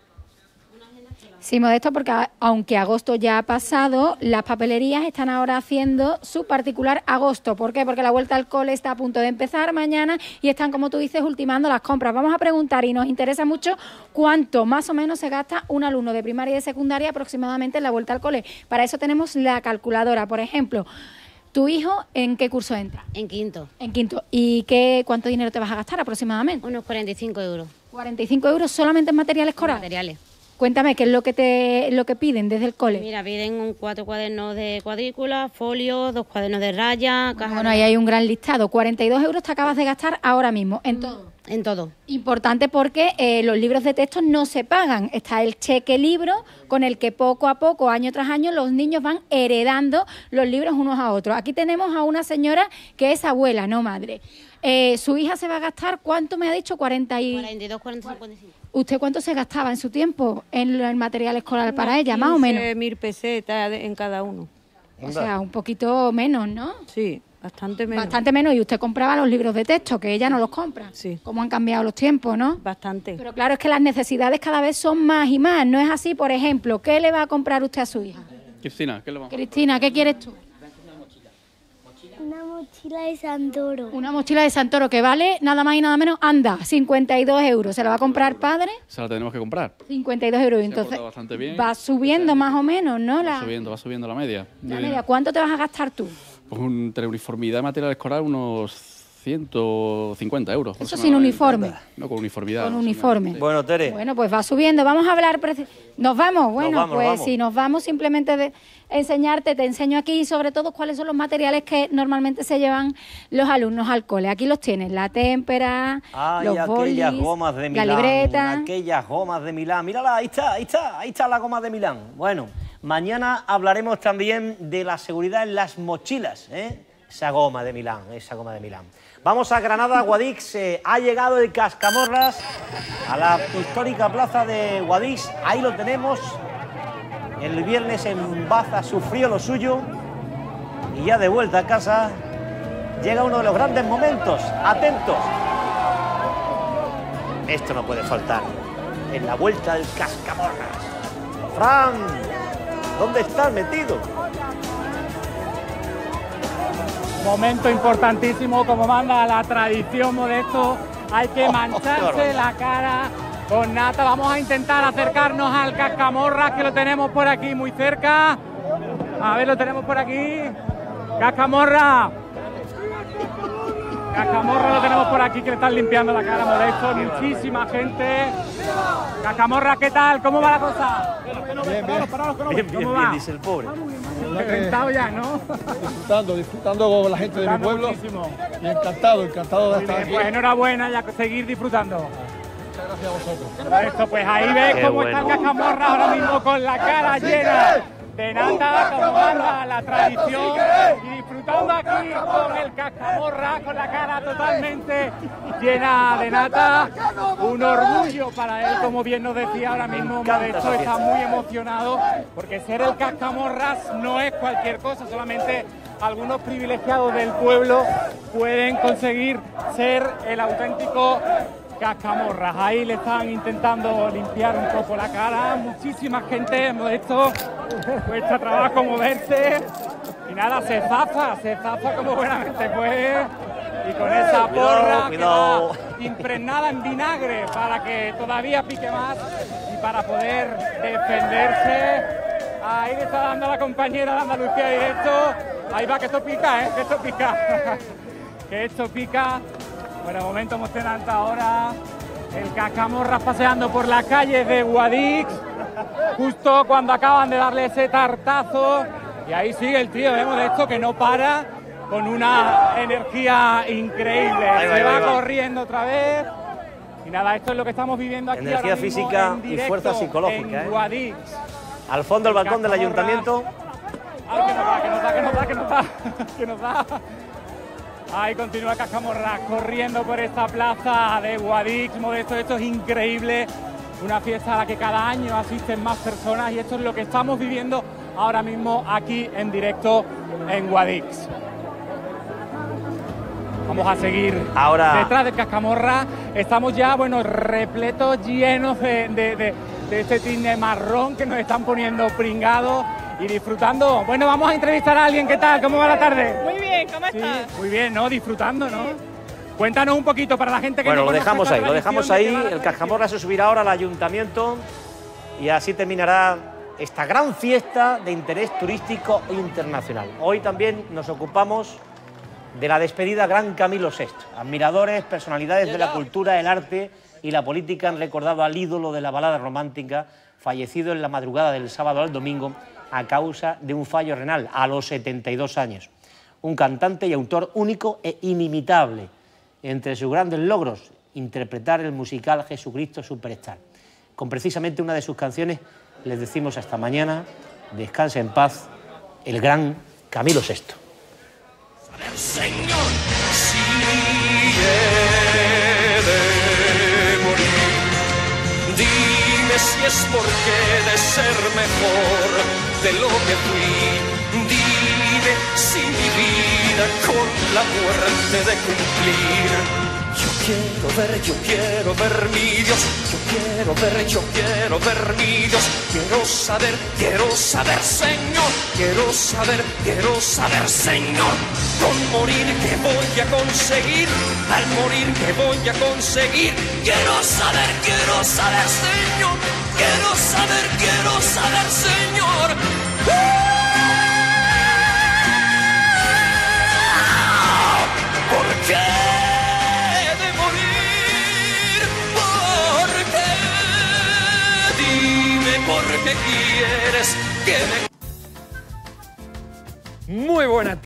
Sí, Modesto, porque a, aunque agosto ya ha pasado, las papelerías están ahora haciendo su particular agosto. ¿Por qué? Porque la vuelta al cole está a punto de empezar mañana y están, como tú dices, ultimando las compras. Vamos a preguntar, y nos interesa mucho, cuánto más o menos se gasta un alumno de primaria y de secundaria aproximadamente en la vuelta al cole. Para eso tenemos la calculadora. Por ejemplo, ¿tu hijo en qué curso entra? En quinto. En quinto. ¿Y qué, cuánto dinero te vas a gastar aproximadamente? Unos cuarenta y cinco euros. ¿cuarenta y cinco euros solamente en materiales escolares? Materiales. Cuéntame, ¿qué es lo que te lo que piden desde el cole? Mira, piden un cuatro cuadernos de cuadrícula, folios, dos cuadernos de raya, caja. Bueno, ahí hay un gran listado. cuarenta y dos euros te acabas de gastar ahora mismo, en todo. En todo. Importante porque eh, los libros de texto no se pagan. Está el cheque libro con el que poco a poco, año tras año, los niños van heredando los libros unos a otros. Aquí tenemos a una señora que es abuela, no madre. Eh, su hija se va a gastar, ¿cuánto me ha dicho? cuarenta y... cuarenta y dos, cuarenta, cincuenta y cinco. ¿Usted cuánto se gastaba en su tiempo en el material escolar para ella, más o menos? mil pesetas en cada uno. O sea, un poquito menos, ¿no? Sí, bastante menos. Bastante menos. Y usted compraba los libros de texto, que ella no los compra. Sí. ¿Cómo han cambiado los tiempos, no? Bastante. Pero claro, es que las necesidades cada vez son más y más. No es así, por ejemplo, ¿qué le va a comprar usted a su hija? Cristina, ¿qué le va a comprar? Cristina, ¿qué quieres tú? Una mochila de Santoro. Una mochila de Santoro que vale nada más y nada menos, anda, cincuenta y dos euros. ¿Se la va a comprar padre? Se la tenemos que comprar. cincuenta y dos euros. Entonces, bastante bien. va subiendo más o menos, ¿no? La, Va subiendo, va subiendo la media. la media. ¿Cuánto te vas a gastar tú? Pues un, entre uniformidad y material escolar unos ciento cincuenta euros. Eso sin uniforme. No, con uniformidad. Con uniforme. Bueno, Tere. Bueno, pues va subiendo. Vamos a hablar... ¿Nos vamos? Bueno, nos vamos, pues nos vamos. si nos vamos simplemente de enseñarte, te enseño aquí sobre todo cuáles son los materiales que normalmente se llevan los alumnos al cole. Aquí los tienes, la témpera, Ay, los aquellas bolis, gomas de la Milán, libreta... aquellas gomas de Milán. Mírala, ahí está, ahí está, ahí está la goma de Milán. Bueno, mañana hablaremos también de la seguridad en las mochilas, ¿eh? Esa goma de Milán, esa goma de Milán. Vamos a Granada, Guadix. Eh, ha llegado el Cascamorras a la histórica plaza de Guadix. Ahí lo tenemos. El viernes en Baza sufrió lo suyo y ya de vuelta a casa llega uno de los grandes momentos. Atentos. Esto no puede faltar en la vuelta del Cascamorras. Fran, ¿dónde estás metido? Momento importantísimo, como manda la tradición, Modesto. Hay que mancharse la cara con nata. Vamos a intentar acercarnos al Cascamorras, que lo tenemos por aquí muy cerca. A ver, lo tenemos por aquí. Cascamorras. Cascamorras lo tenemos por aquí, que le están limpiando la cara, Modesto. Muchísima gente. Cascamorras, ¿qué tal? ¿Cómo va la cosa? Bien, bien, bien, bien, bien, dice el pobre. Reventado ya, ¿no? Disfrutando, disfrutando con la gente de mi pueblo. Muchísimo. Y encantado, encantado de Muy estar bien, aquí. pues enhorabuena y a seguir disfrutando. Muchas gracias a vosotros. Esto, pues ahí ves Qué cómo bueno. está el Cascamorras ahora mismo con la cara llena de nata, como manda la tradición, y disfrutando aquí con el Cascamorras, con la cara totalmente llena de nata. Un orgullo para él, como bien nos decía ahora mismo Modesto, está muy emocionado, porque ser el Cascamorras no es cualquier cosa, solamente algunos privilegiados del pueblo pueden conseguir ser el auténtico Cascamorras. Ahí le están intentando limpiar un poco la cara. Muchísima gente, Modesto, cuesta trabajo moverse. Y nada, se zafa, se zafa como buenamente puede. Y con esa porra que va impregnada en vinagre para que todavía pique más y para poder defenderse. Ahí le está dando a la compañera de Andalucía Directo. Ahí va, que esto pica, ¿eh? Que esto pica. Que esto pica. Bueno, momento emocionante ahora. El Cascamorras paseando por las calles de Guadix, justo cuando acaban de darle ese tartazo. Y ahí sigue el tío, vemos de esto que no para, con una energía increíble. Ahí va, Se ahí va, va ahí va. corriendo otra vez. Y nada, esto es lo que estamos viviendo aquí Energía ahora mismo física en y directo fuerza psicológica, en ¿eh? Guadix. Al fondo del balcón del Cascamorras. ayuntamiento. Ay, que nos da, que nos da, que nos da, que nos da, que nos da. Ahí continúa Cascamorra corriendo por esta plaza de Guadix. Modesto, esto es increíble. Una fiesta a la que cada año asisten más personas y esto es lo que estamos viviendo ahora mismo aquí en directo en Guadix. Vamos a seguir ahora detrás de Cascamorra. Estamos ya, bueno, repletos, llenos de, de, de, de este tinte marrón que nos están poniendo pringados y disfrutando. Bueno, vamos a entrevistar a alguien. ¿Qué tal? ¿Cómo va la tarde? Muy bien, ¿cómo Sí, estás? muy bien, ¿no? Disfrutando, ¿no? Cuéntanos un poquito para la gente que Bueno, no lo conoce dejamos esta ahí, lo dejamos tradición, ahí. de que va la El Cascamorra se subirá ahora al ayuntamiento y así terminará esta gran fiesta de interés turístico internacional. Hoy también nos ocupamos de la despedida Gran Camilo sexto. Admiradores, personalidades de la cultura, el arte y la política han recordado al ídolo de la balada romántica, fallecido en la madrugada del sábado al domingo a causa de un fallo renal a los setenta y dos años. Un cantante y autor único e inimitable. Entre sus grandes logros, interpretar el musical Jesucristo Superstar. Con precisamente una de sus canciones les decimos hasta mañana, descanse en paz, el gran Camilo sexto. Señor, si he de morir, dime si es porque de ser mejor de lo que fui. Dime si mi vida con la muerte de cumplir. Yo quiero ver, yo quiero ver mi Dios. Yo quiero ver, yo quiero ver mi Dios. Quiero saber, quiero saber, Señor. Quiero saber, quiero saber, Señor. Con morir, ¿qué voy a conseguir? Al morir, ¿qué voy a conseguir? Quiero saber, quiero saber, Señor. Quiero saber, quiero saber, Señor. ¿Por qué de morir? ¿Por qué? Dime por qué quieres que me... Muy buenas